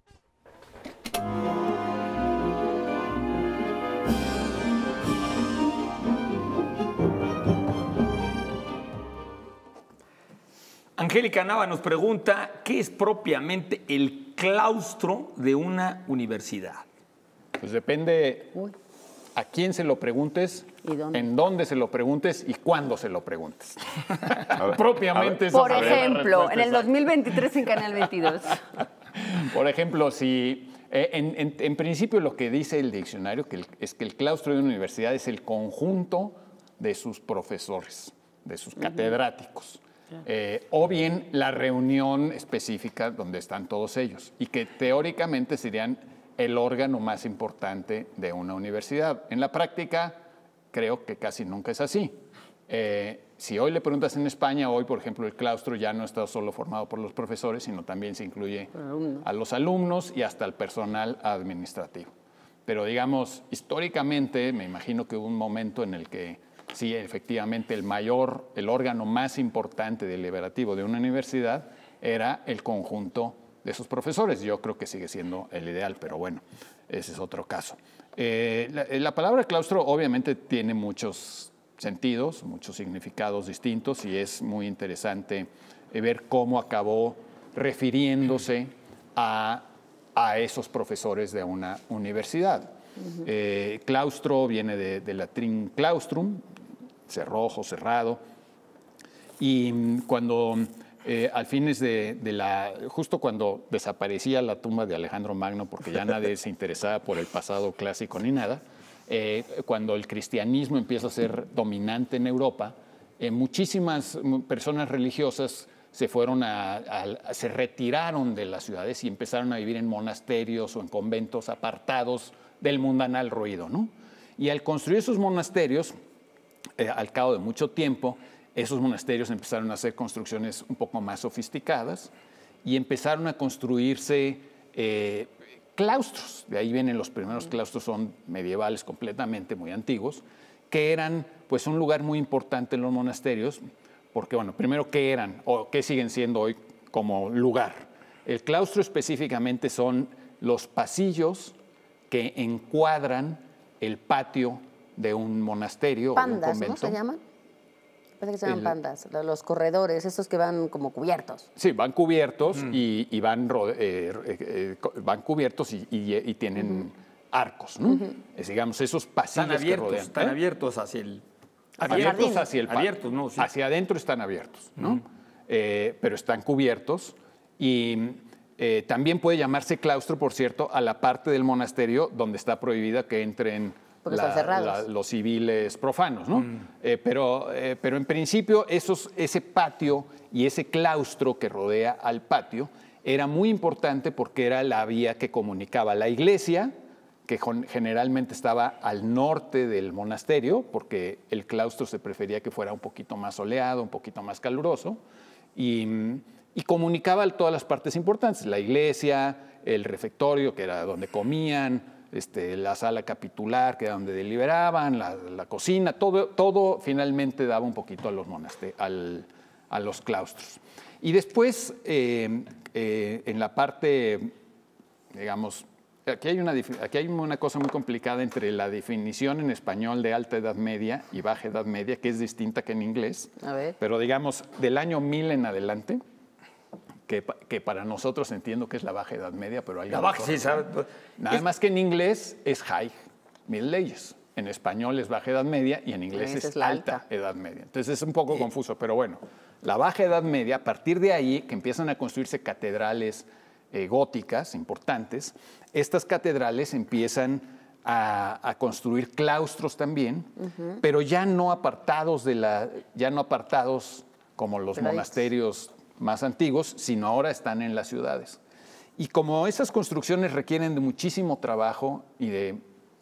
Angélica Nava nos pregunta, ¿qué es propiamente el claustro de una universidad? Pues depende Uy. a quién se lo preguntes, ¿Y dónde? en dónde se lo preguntes y cuándo se lo preguntes. Propiamente esa Por sería la ejemplo, respuesta en el exacta. dos mil veintitrés en Canal veintidós. Por ejemplo, si eh, en, en- en principio lo que dice el diccionario que el- es que el claustro de una universidad es el conjunto de sus profesores, de sus catedráticos. Eh, o bien la reunión específica donde están todos ellos y que teóricamente serían el órgano más importante de una universidad. En la práctica creo que casi nunca es así. Eh, si hoy le preguntas en España, hoy, por ejemplo, el claustro ya no está solo formado por los profesores, sino también se incluye a los alumnos y hasta el personal administrativo. Pero, digamos, históricamente, me imagino que hubo un momento en el que, sí, efectivamente, el mayor, el órgano más importante deliberativo de una universidad era el conjunto de sus profesores. Yo creo que sigue siendo el ideal, pero bueno, ese es otro caso. Eh, la, la palabra claustro obviamente tiene muchos sentidos, muchos significados distintos y es muy interesante ver cómo acabó refiriéndose a, a esos profesores de una universidad. Uh-huh. eh, claustro viene de, de latín claustrum, cerrojo, cerrado, y cuando eh, al fines de, de la, justo cuando desaparecía la tumba de Alejandro Magno, porque ya nadie se interesaba por el pasado clásico ni nada, eh, cuando el cristianismo empieza a ser dominante en Europa, eh, muchísimas personas religiosas se fueron a, a, se retiraron de las ciudades y empezaron a vivir en monasterios o en conventos apartados del mundanal ruido, ¿no? Y al construir esos monasterios, eh, al cabo de mucho tiempo, esos monasterios empezaron a hacer construcciones un poco más sofisticadas y empezaron a construirse eh, claustros. De ahí vienen los primeros claustros, son medievales completamente, muy antiguos, que eran pues un lugar muy importante en los monasterios, porque, bueno, primero, ¿qué eran o qué siguen siendo hoy como lugar? El claustro específicamente son los pasillos que encuadran el patio de un monasterio pandas, o de un convento. ¿No se llaman? Parece que se llaman el, pandas, los corredores, esos que van como cubiertos. Sí, van cubiertos mm. y, y van, eh, eh, van cubiertos y, y, y tienen uh-huh. arcos, ¿no? Uh-huh. Es, digamos, esos pasillos están abiertos, que rodean. Están ¿eh? abiertos hacia el... Abiertos hacia el patio. Abiertos, no, sí. Hacia adentro están abiertos, ¿no? Uh-huh. eh, pero están cubiertos y eh, también puede llamarse claustro, por cierto, a la parte del monasterio donde está prohibida que entren la, la, los civiles profanos, ¿no? Mm. Eh, pero, eh, pero en principio esos, ese patio y ese claustro que rodea al patio era muy importante porque era la vía que comunicaba la iglesia, que generalmente estaba al norte del monasterio, porque el claustro se prefería que fuera un poquito más soleado, un poquito más caluroso, y, y comunicaba todas las partes importantes, la iglesia, el refectorio, que era donde comían, Este, la sala capitular, que era donde deliberaban, la, la cocina, todo, todo finalmente daba un poquito a los, al, a los claustros. Y después, eh, eh, en la parte, digamos, aquí hay, una, aquí hay una cosa muy complicada entre la definición en español de alta edad media y baja edad media, que es distinta que en inglés. A ver. Pero digamos, del año mil en adelante, Que, que para nosotros entiendo que es la baja edad media, pero hay la baja, sí, ¿sabe? Nada es, más que en inglés es high middle ages, en español es baja edad media y en inglés es, es alta, alta edad media. Entonces es un poco sí. confuso, pero bueno, la baja edad media, a partir de ahí que empiezan a construirse catedrales eh, góticas importantes, estas catedrales empiezan a, a construir claustros también, uh-huh. pero ya no apartados de la, ya no apartados como los pero monasterios más antiguos, sino ahora están en las ciudades. Y como esas construcciones requieren de muchísimo trabajo y de,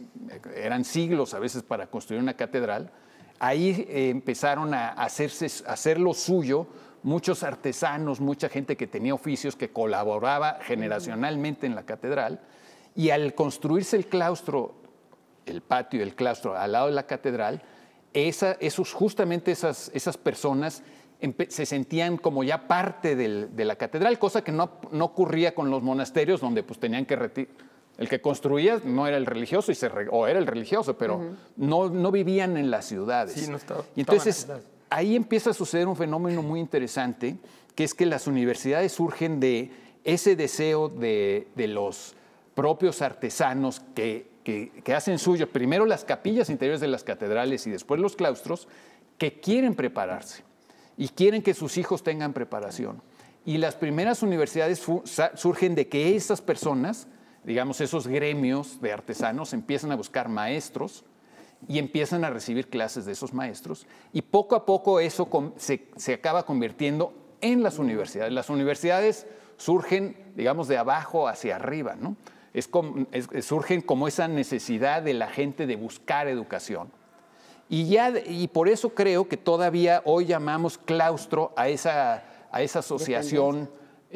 eran siglos a veces para construir una catedral, ahí eh, empezaron a, hacerse, a hacer lo suyo muchos artesanos, mucha gente que tenía oficios, que colaboraba generacionalmente en la catedral, y al construirse el claustro, el patio y el claustro al lado de la catedral, esa, esos, justamente esas, esas personas se sentían como ya parte del, de la catedral, cosa que no, no ocurría con los monasterios, donde pues tenían que retirar. El que construía no era el religioso, y se re, o era el religioso, pero uh-huh. no, no vivían en las ciudades. Sí, no estaba, y entonces ahí empieza a suceder un fenómeno muy interesante, que es que las universidades surgen de ese deseo de, de los propios artesanos que, que, que hacen suyo primero las capillas interiores de las catedrales y después los claustros, que quieren prepararse y quieren que sus hijos tengan preparación. Y las primeras universidades surgen de que esas personas, digamos, esos gremios de artesanos, empiezan a buscar maestros y empiezan a recibir clases de esos maestros. Y poco a poco eso se, se acaba convirtiendo en las universidades. Las universidades surgen, digamos, de abajo hacia arriba, ¿no? Es como, es, surgen como esa necesidad de la gente de buscar educación. Y, ya, y por eso creo que todavía hoy llamamos claustro a esa, a esa asociación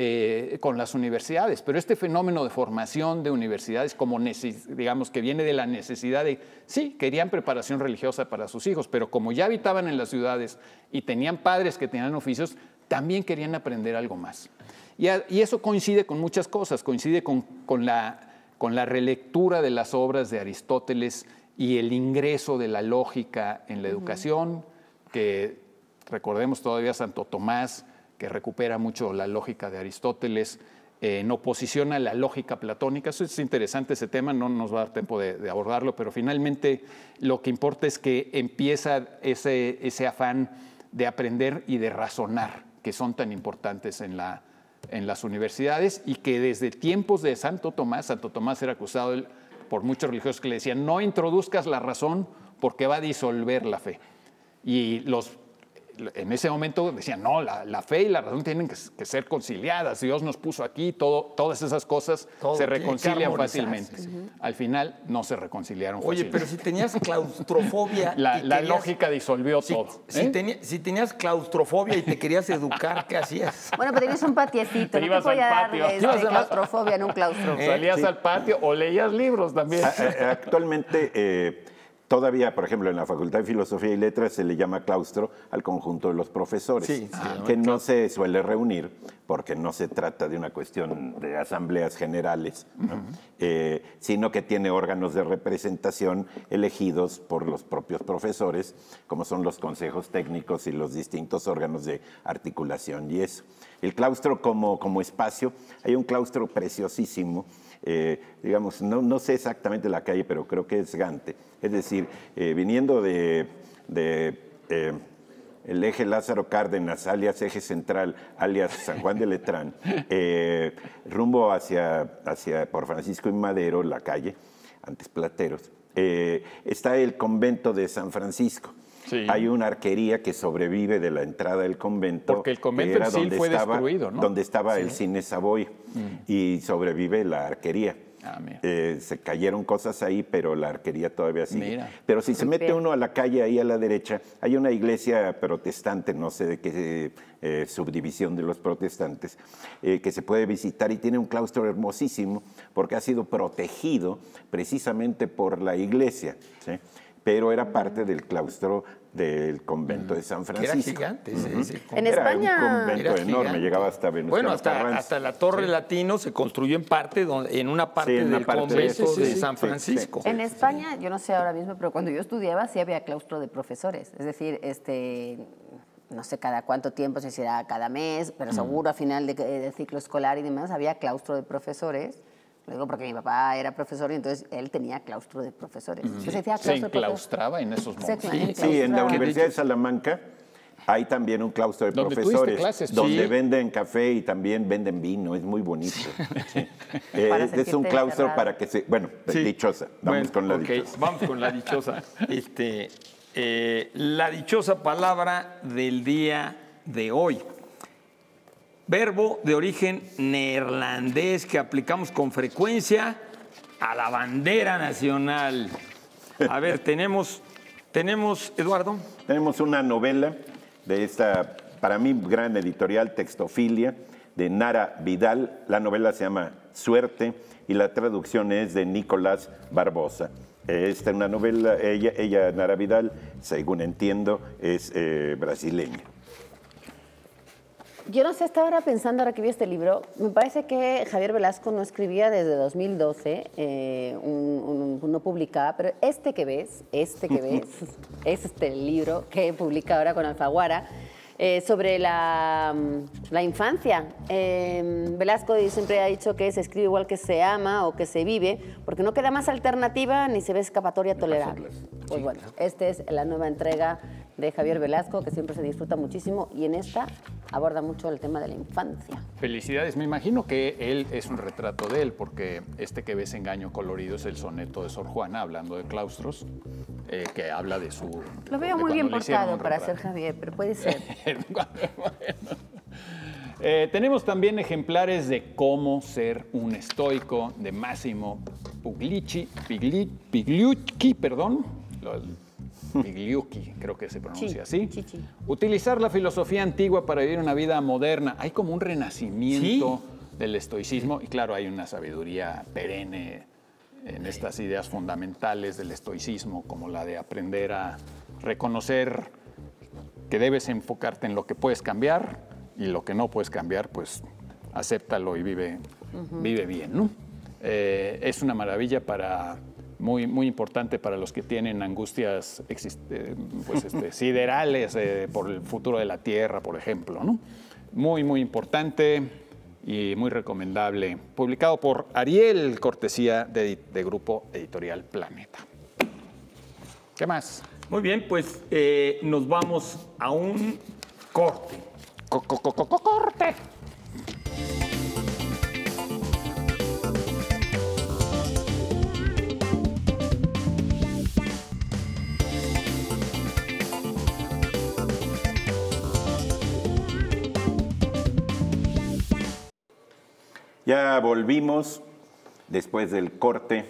eh, con las universidades. Pero este fenómeno de formación de universidades, como digamos que viene de la necesidad de, sí, querían preparación religiosa para sus hijos, pero como ya habitaban en las ciudades y tenían padres que tenían oficios, también querían aprender algo más. Y, a, y eso coincide con muchas cosas, coincide con, con, la, con la relectura de las obras de Aristóteles y el ingreso de la lógica en la educación, que recordemos todavía Santo Tomás, que recupera mucho la lógica de Aristóteles, eh, en oposición a la lógica platónica. Eso es interesante, ese tema, no nos va a dar tiempo de, de abordarlo, pero finalmente lo que importa es que empieza ese, ese afán de aprender y de razonar, que son tan importantes en, la, en las universidades, y que desde tiempos de Santo Tomás, Santo Tomás era acusado de, por muchos religiosos que le decían, no introduzcas la razón porque va a disolver la fe. Y los, en ese momento decían, no, la, la fe y la razón tienen que, que ser conciliadas. Dios nos puso aquí, todo, todas esas cosas todo se reconcilian fácilmente. Uh-huh. Al final no se reconciliaron Oye, fácilmente. Pero si tenías claustrofobia... la, la querías, lógica disolvió si, todo. Si, ¿eh? teni, si tenías claustrofobia y te querías educar, ¿qué hacías? Bueno, pero tenías un patiecito. Te no te voy a dar este, claustrofobia en un claustro. ¿Eh? Salías sí. al patio o leías libros también. A, a, actualmente... Eh, Todavía, por ejemplo, en la Facultad de Filosofía y Letras se le llama claustro al conjunto de los profesores, sí, sí, que no se suele reunir porque no se trata de una cuestión de asambleas generales, ¿no? Uh-huh. eh, sino que tiene órganos de representación elegidos por los propios profesores, como son los consejos técnicos y los distintos órganos de articulación y eso. El claustro como, como espacio, hay un claustro preciosísimo, eh, digamos, no, no sé exactamente la calle, pero creo que es Gante. Es decir, eh, viniendo de, de eh, el eje Lázaro Cárdenas, alias eje central, alias San Juan de Letrán, eh, rumbo hacia, hacia por Francisco y Madero, la calle, antes Plateros, eh, está el convento de San Francisco. Sí. Hay una arquería que sobrevive de la entrada del convento. Porque el convento era en sí fue estaba, destruido, ¿no? Donde estaba sí. el cine Savoy, mm. y sobrevive la arquería. Ah, eh, se cayeron cosas ahí, pero la arquería todavía sigue. Mira. Pero si se Muy mete bien. uno a la calle, ahí a la derecha, hay una iglesia protestante, no sé de qué eh, subdivisión de los protestantes, eh, que se puede visitar y tiene un claustro hermosísimo porque ha sido protegido precisamente por la iglesia, ¿sí? Pero era parte del claustro del convento de San Francisco. Era gigante. Uh-huh. ese, ese en era España un convento era enorme, gigante. Llegaba hasta Venustiano Bueno, hasta, Carranza. hasta la Torre sí. Latino se construyó en parte, donde, en una parte Sí, en una del parte convento de- sí, de sí, San sí, Francisco. sí. En España, yo no sé ahora mismo, pero cuando yo estudiaba sí había claustro de profesores. Es decir, este, no sé cada cuánto tiempo, si será cada mes, pero seguro a final de, de ciclo escolar y demás, había claustro de profesores. Lo digo porque mi papá era profesor y entonces él tenía claustro de profesores. Mm. Yo decía, Se enclaustraba en esos momentos. Sí, Sí, en la Universidad de Salamanca hay también un claustro de Donde profesores tuviste clases, donde sí. venden café y también venden vino, es muy bonito. Sí. Eh, Para es un sentirte claustro encerrado. para que se... Bueno, Sí. dichosa, vamos Bueno, con la ok, dichosa. Vamos con la dichosa. Este, eh, la dichosa palabra del día de hoy. Verbo de origen neerlandés que aplicamos con frecuencia a la bandera nacional. A ver, tenemos, tenemos, Eduardo. Tenemos una novela de esta, para mí, gran editorial, Textofilia, de Nara Vidal. La novela se llama Suerte y la traducción es de Nicolás Barbosa. Esta es una novela, ella, ella Nara Vidal, según entiendo, es eh, brasileña. Yo no sé, estaba ahora pensando, ahora que vi este libro, me parece que Javier Velasco no escribía desde dos mil doce, eh, un, un, no publicaba, pero este que ves, este que ves, es este libro que publica ahora con Alfaguara, eh, sobre la, la infancia. Eh, Velasco siempre ha dicho que se escribe igual que se ama o que se vive, porque no queda más alternativa ni se ve escapatoria tolerable. Pues bueno, esta es la nueva entrega de Javier Velasco, que siempre se disfruta muchísimo, y en esta aborda mucho el tema de la infancia. Felicidades, me imagino que él es un retrato de él, porque este que ves, Engaño Colorido, es el soneto de Sor Juana, hablando de claustros, eh, que habla de su... Lo veo muy bien portado para ser Javier, pero puede ser. Bueno. Eh, tenemos también ejemplares de Cómo ser un estoico, de Massimo Puglici, Pigli, Pigliucci, perdón, lo, Migliucchi, creo que se pronuncia así. Sí, sí. Utilizar la filosofía antigua para vivir una vida moderna. Hay como un renacimiento Sí. del estoicismo y claro, hay una sabiduría perenne en estas ideas fundamentales del estoicismo, como la de aprender a reconocer que debes enfocarte en lo que puedes cambiar y lo que no puedes cambiar, pues acéptalo y vive, uh-huh. vive bien, ¿no? Eh, es una maravilla para, muy, muy importante para los que tienen angustias existe, pues este, siderales eh, por el futuro de la Tierra, por ejemplo, ¿no? Muy, muy importante y muy recomendable. Publicado por Ariel, cortesía de, de Grupo Editorial Planeta. ¿Qué más? Muy bien, pues eh, nos vamos a un corte. Co -co -co -co ¡Corte! Ya volvimos después del corte,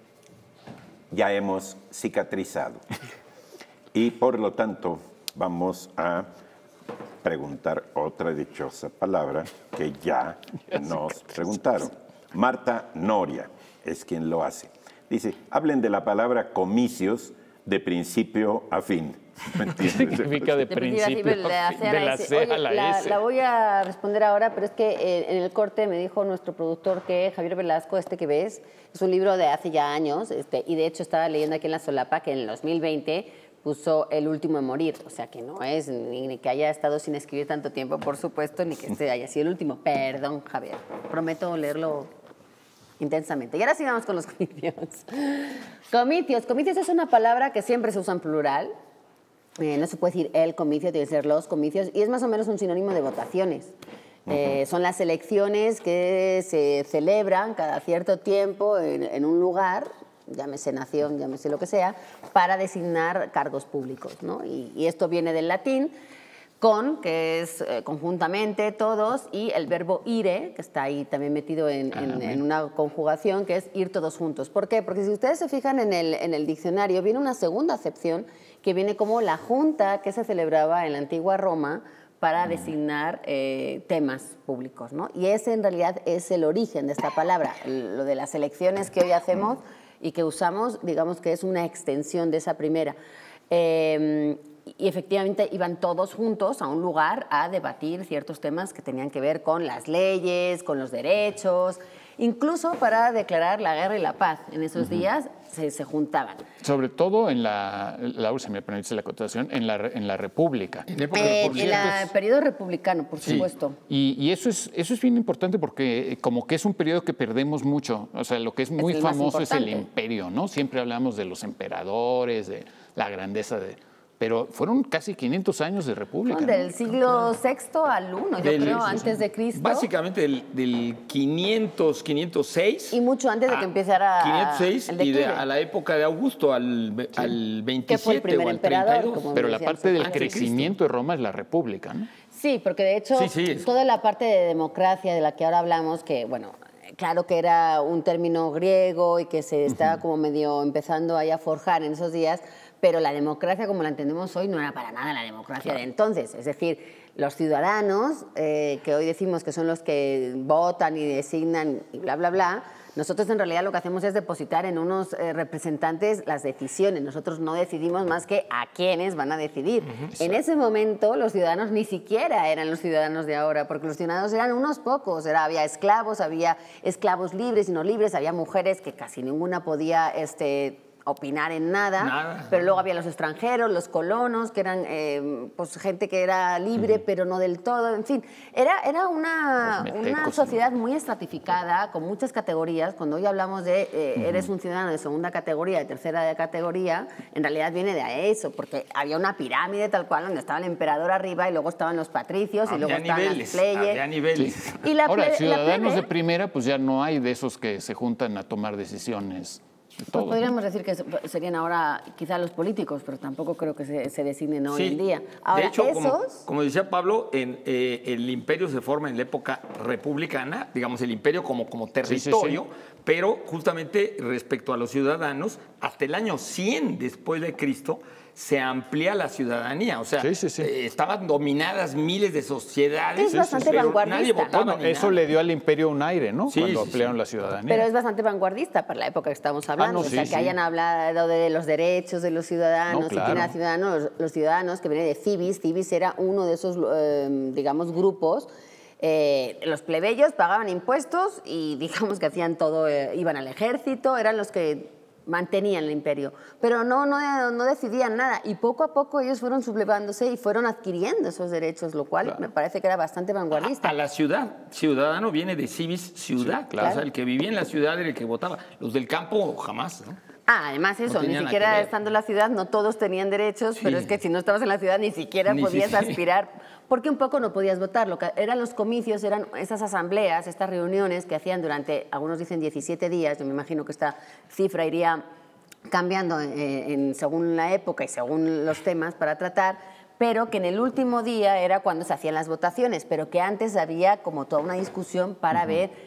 ya hemos cicatrizado y por lo tanto vamos a preguntar otra dichosa palabra que ya nos preguntaron. Marta Noria es quien lo hace. Dice, hablen de la palabra comicios de principio a fin. ¿Qué significa de, de principio? De la C a la S. Oye, la, la voy a responder ahora, pero es que eh, en el corte me dijo nuestro productor que Javier Velasco, este que ves, es un libro de hace ya años, este, y de hecho estaba leyendo aquí en la solapa que en el dos mil veinte puso El último en morir, o sea que no es ni, ni que haya estado sin escribir tanto tiempo, por supuesto, ni que este haya sido el último. Perdón, Javier, prometo leerlo intensamente. Y ahora sí vamos con los comicios. Comicios. Comicios es una palabra que siempre se usa en plural. Eh, no se puede decir el comicio, tiene que ser los comicios, y es más o menos un sinónimo de votaciones. Eh, son las elecciones que se celebran cada cierto tiempo en, en un lugar, llámese nación, llámese lo que sea, para designar cargos públicos, ¿no? Y, y esto viene del latín, con, que es eh, conjuntamente todos, y el verbo ire, que está ahí también metido en, en, en una conjugación, que es ir todos juntos. ¿Por qué? Porque si ustedes se fijan en el, en el diccionario, viene una segunda acepción que viene como la junta que se celebraba en la antigua Roma para designar eh, temas públicos, ¿no? Y ese en realidad es el origen de esta palabra. Lo de las elecciones que hoy hacemos y que usamos, digamos que es una extensión de esa primera. Eh, y efectivamente iban todos juntos a un lugar a debatir ciertos temas que tenían que ver con las leyes, con los derechos, incluso para declarar la guerra y la paz. En esos uh-huh. días se, se juntaban. Sobre todo en la, Laura, se me permite la acotación, en la, en la República. En, época eh, en el periodo republicano, por sí. supuesto. Y, y eso, es, eso es bien importante porque como que es un periodo que perdemos mucho. O sea, lo que es muy es famoso es el imperio, ¿no? Siempre hablamos de los emperadores, de la grandeza de... Pero fueron casi quinientos años de república. No, del ¿no? siglo sexto al uno, yo del, creo, antes de Cristo. Básicamente del, del quinientos, quinientos seis. Y mucho antes de que empezara quinientos seis el y de, a la época de Augusto, al, sí. al veintisiete que fue el primer o al emperador, treinta y dos. Pero la parte del crecimiento de Roma es la república, ¿no? Sí, porque de hecho, sí, sí, toda la parte de democracia de la que ahora hablamos, que bueno, claro que era un término griego y que se estaba uh-huh. como medio empezando ahí a forjar en esos días, pero la democracia como la entendemos hoy no era para nada la democracia claro. de entonces. Es decir, los ciudadanos, eh, que hoy decimos que son los que votan y designan y bla, bla, bla, nosotros en realidad lo que hacemos es depositar en unos eh, representantes las decisiones. Nosotros no decidimos más que a quiénes van a decidir. Uh-huh. En ese momento los ciudadanos ni siquiera eran los ciudadanos de ahora, porque los ciudadanos eran unos pocos. Era, había esclavos, había esclavos libres y no libres, había mujeres que casi ninguna podía... Este, opinar en nada, nada, pero luego había los extranjeros, los colonos, que eran eh, pues, gente que era libre, uh-huh. pero no del todo, en fin. Era, era una, una sociedad muy estratificada, con muchas categorías. Cuando hoy hablamos de eh, uh-huh. eres un ciudadano de segunda categoría, de tercera categoría, en realidad viene de eso, porque había una pirámide tal cual, donde estaba el emperador arriba, y luego estaban los patricios, había y luego estaban niveles, las pleyes. Había niveles. Sí. Y la Ahora, ple ciudadanos la de primera, pues ya no hay de esos que se juntan a tomar decisiones. Todo, pues podríamos ¿no? decir que serían ahora quizá los políticos, pero tampoco creo que se, se designen hoy sí. en día. Ahora, de hecho, esos... como, como decía Pablo, en, eh, el imperio se forma en la época republicana, digamos el imperio como, como territorio, sí, sí, sí. pero justamente respecto a los ciudadanos, hasta el año cien después de Cristo, se amplía la ciudadanía. O sea, Sí, sí, sí. eh, estaban dominadas miles de sociedades. Es bastante pero vanguardista. nadie votaba Bueno, ni eso nada. le dio al imperio un aire, ¿no? Sí, Cuando sí, ampliaron sí. la ciudadanía. Pero es bastante vanguardista para la época que estamos hablando. no, o sea, sí, que sí. hayan hablado de los derechos de los ciudadanos, No, y claro. quién era ciudadano, los, los ciudadanos que vienen de Civis. Civis era uno de esos, eh, digamos, grupos. Eh, los plebeyos pagaban impuestos y digamos que hacían todo, eh, iban al ejército, eran los que mantenían el imperio, pero no, no, no decidían nada y poco a poco ellos fueron sublevándose y fueron adquiriendo esos derechos, lo cual Claro. me parece que era bastante vanguardista. A la ciudad. Ciudadano viene de civis, ciudad. Sí, claro. O sea, el que vivía en la ciudad era el que votaba. Los del campo, jamás, ¿no? Ah, además eso, ni tenía nada que siquiera ver. estando en la ciudad no todos tenían derechos, Sí. pero es que si no estabas en la ciudad ni siquiera Ni podías si- sí. aspirar, porque un poco no podías votar. Lo que eran los comicios, eran esas asambleas, estas reuniones que hacían durante, algunos dicen diecisiete días, yo me imagino que esta cifra iría cambiando eh, en, según la época y según los temas para tratar, pero que en el último día era cuando se hacían las votaciones, pero que antes había como toda una discusión para ver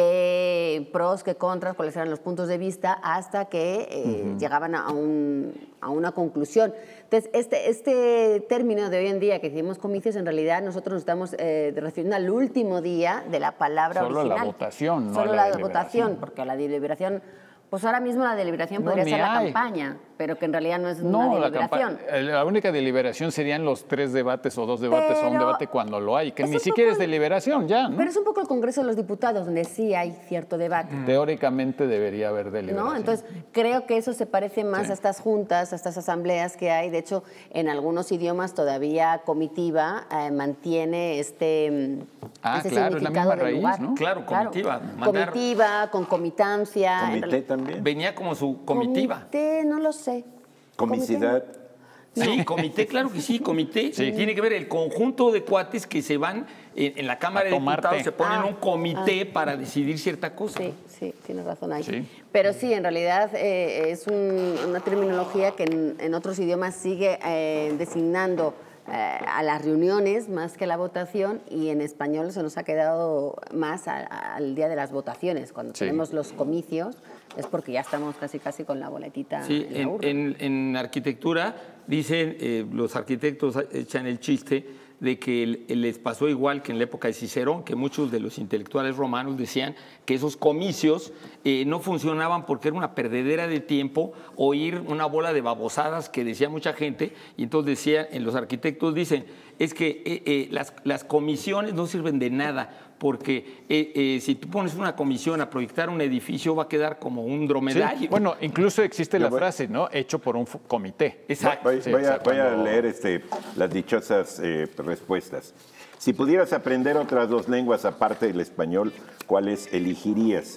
qué pros, qué contras, cuáles eran los puntos de vista, hasta que eh, uh-huh. llegaban a, un, a una conclusión. Entonces, este, este término de hoy en día que decimos comicios, en realidad nosotros nos estamos eh, refiriendo al último día de la palabra Solo original. Solo la votación, no Solo la, la la votación, porque la deliberación... Pues ahora mismo la deliberación No, podría ni ser la hay. campaña, pero que en realidad no es No, una la, deliberación. campa- la única deliberación serían los tres debates o dos debates o un Pero debate cuando lo hay, que es ni un siquiera poco- es deliberación ya, ¿no? Pero es un poco el Congreso de los Diputados, donde sí hay cierto debate. Teóricamente debería haber deliberación. ¿No? Entonces, creo que eso se parece más Sí. a estas juntas, a estas asambleas que hay. De hecho, en algunos idiomas todavía comitiva eh, mantiene este, mm, Ah, este claro, es la significado misma del raíz, lugar. ¿no? Claro, comitiva, mandar- Comitiva, concomitancia. en Comité reali- también. Venía como su comitiva. Comité, no lo sé. Comicidad. Sí, comité, claro que sí, comité. Sí. Tiene que ver el conjunto de cuates que se van en, en la Cámara A de tomar Diputados, té. se ponen Ah, un comité para decidir cierta cosa. Sí, sí, tienes razón ahí. Sí. Pero sí, en realidad eh, es un- una terminología que en, en otros idiomas sigue eh, designando eh, a las reuniones más que a la votación, y en español se nos ha quedado más a- a- al día de las votaciones. Cuando Sí. tenemos los comicios es porque ya estamos casi casi con la boletita Sí, en la en, urna. en- en arquitectura dicen, eh, los arquitectos echan el chiste de que el- les pasó igual que en la época de Cicerón, que muchos de los intelectuales romanos decían que esos comicios eh, no funcionaban porque era una perdedera de tiempo oír una bola de babosadas que decía mucha gente, y entonces decían, en los arquitectos dicen, es que eh, eh, las, las comisiones no sirven de nada, porque eh, eh, si tú pones una comisión a proyectar un edificio va a quedar como un Sí, dromedario. bueno, incluso existe Yo la voy- frase, ¿no? Hecho por un fu- comité. Exacto. Voy, Sí, voy o sea, a, voy a cuando- leer este, las dichosas eh, respuestas. Si pudieras aprender otras dos lenguas aparte del español, ¿cuáles elegirías?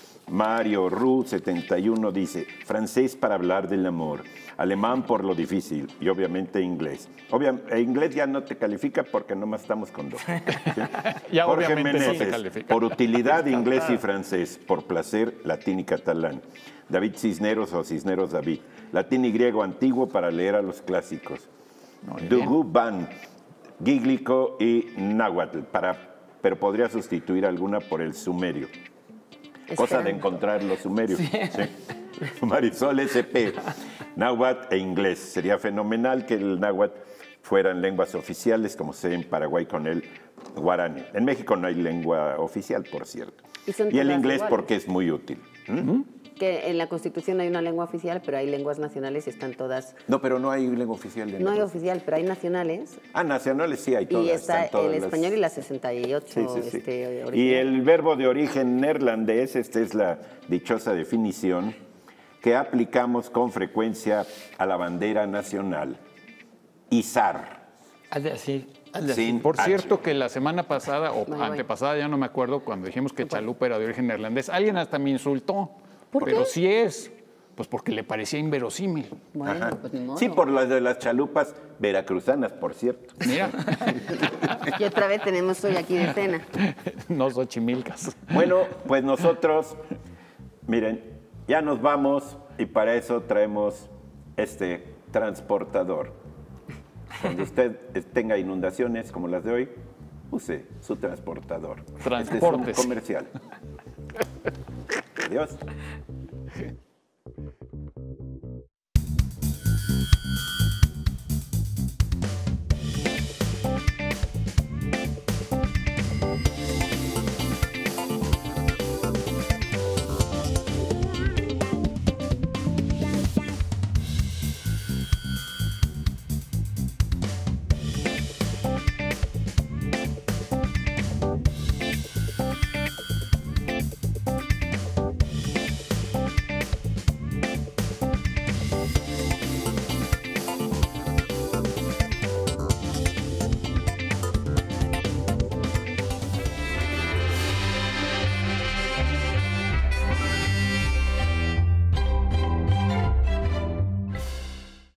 Mario Ru setenta y uno dice, francés para hablar del amor, alemán por lo difícil y obviamente inglés. Obvia, e inglés ya no te califica porque nomás estamos con dos. ¿sí? Ya Jorge obviamente sí te Meneses, califica. por utilidad inglés y francés, por placer latín y catalán. David Cisneros o Cisneros David, latín y griego antiguo para leer a los clásicos. Dugu Ban, gíglico y náhuatl, para, pero podría sustituir alguna por el sumerio. Cosa de Esperanto. encontrar los sumerios. Sí. Marisol S P, náhuatl e inglés. Sería fenomenal que el náhuatl fueran lenguas oficiales, como se en Paraguay con el guaraní. En México no hay lengua oficial, por cierto. Y son Y el todas inglés iguales. porque es muy útil. ¿Mm? Que en la Constitución hay una lengua oficial, pero hay lenguas nacionales y están todas... No, pero no hay lengua oficial. De No hay nada. oficial, pero hay nacionales. Ah, nacionales sí hay todas. Y está están todas el las- español y la sesenta y ocho. Sí, sí, sí. Este, Y original. el verbo de origen neerlandés, esta es la dichosa definición, que aplicamos con frecuencia a la bandera nacional. Izar. Hazle así, hazle así. Sin Por H. cierto que la semana pasada o Bye, bye. antepasada, ya no me acuerdo, cuando dijimos que chalupa era de origen neerlandés, alguien hasta me insultó. ¿Por Pero qué? sí es, pues porque le parecía inverosímil. Bueno, Ajá. pues ni modo. Sí, por las de las chalupas veracruzanas, por cierto. Mira, Y otra vez tenemos hoy aquí de cena. no Xochimilcas. Bueno, pues nosotros, miren, ya nos vamos y para eso traemos este transportador. Cuando usted tenga inundaciones como las de hoy, use su transportador. Este es un Transpórtese. comercial. Adiós.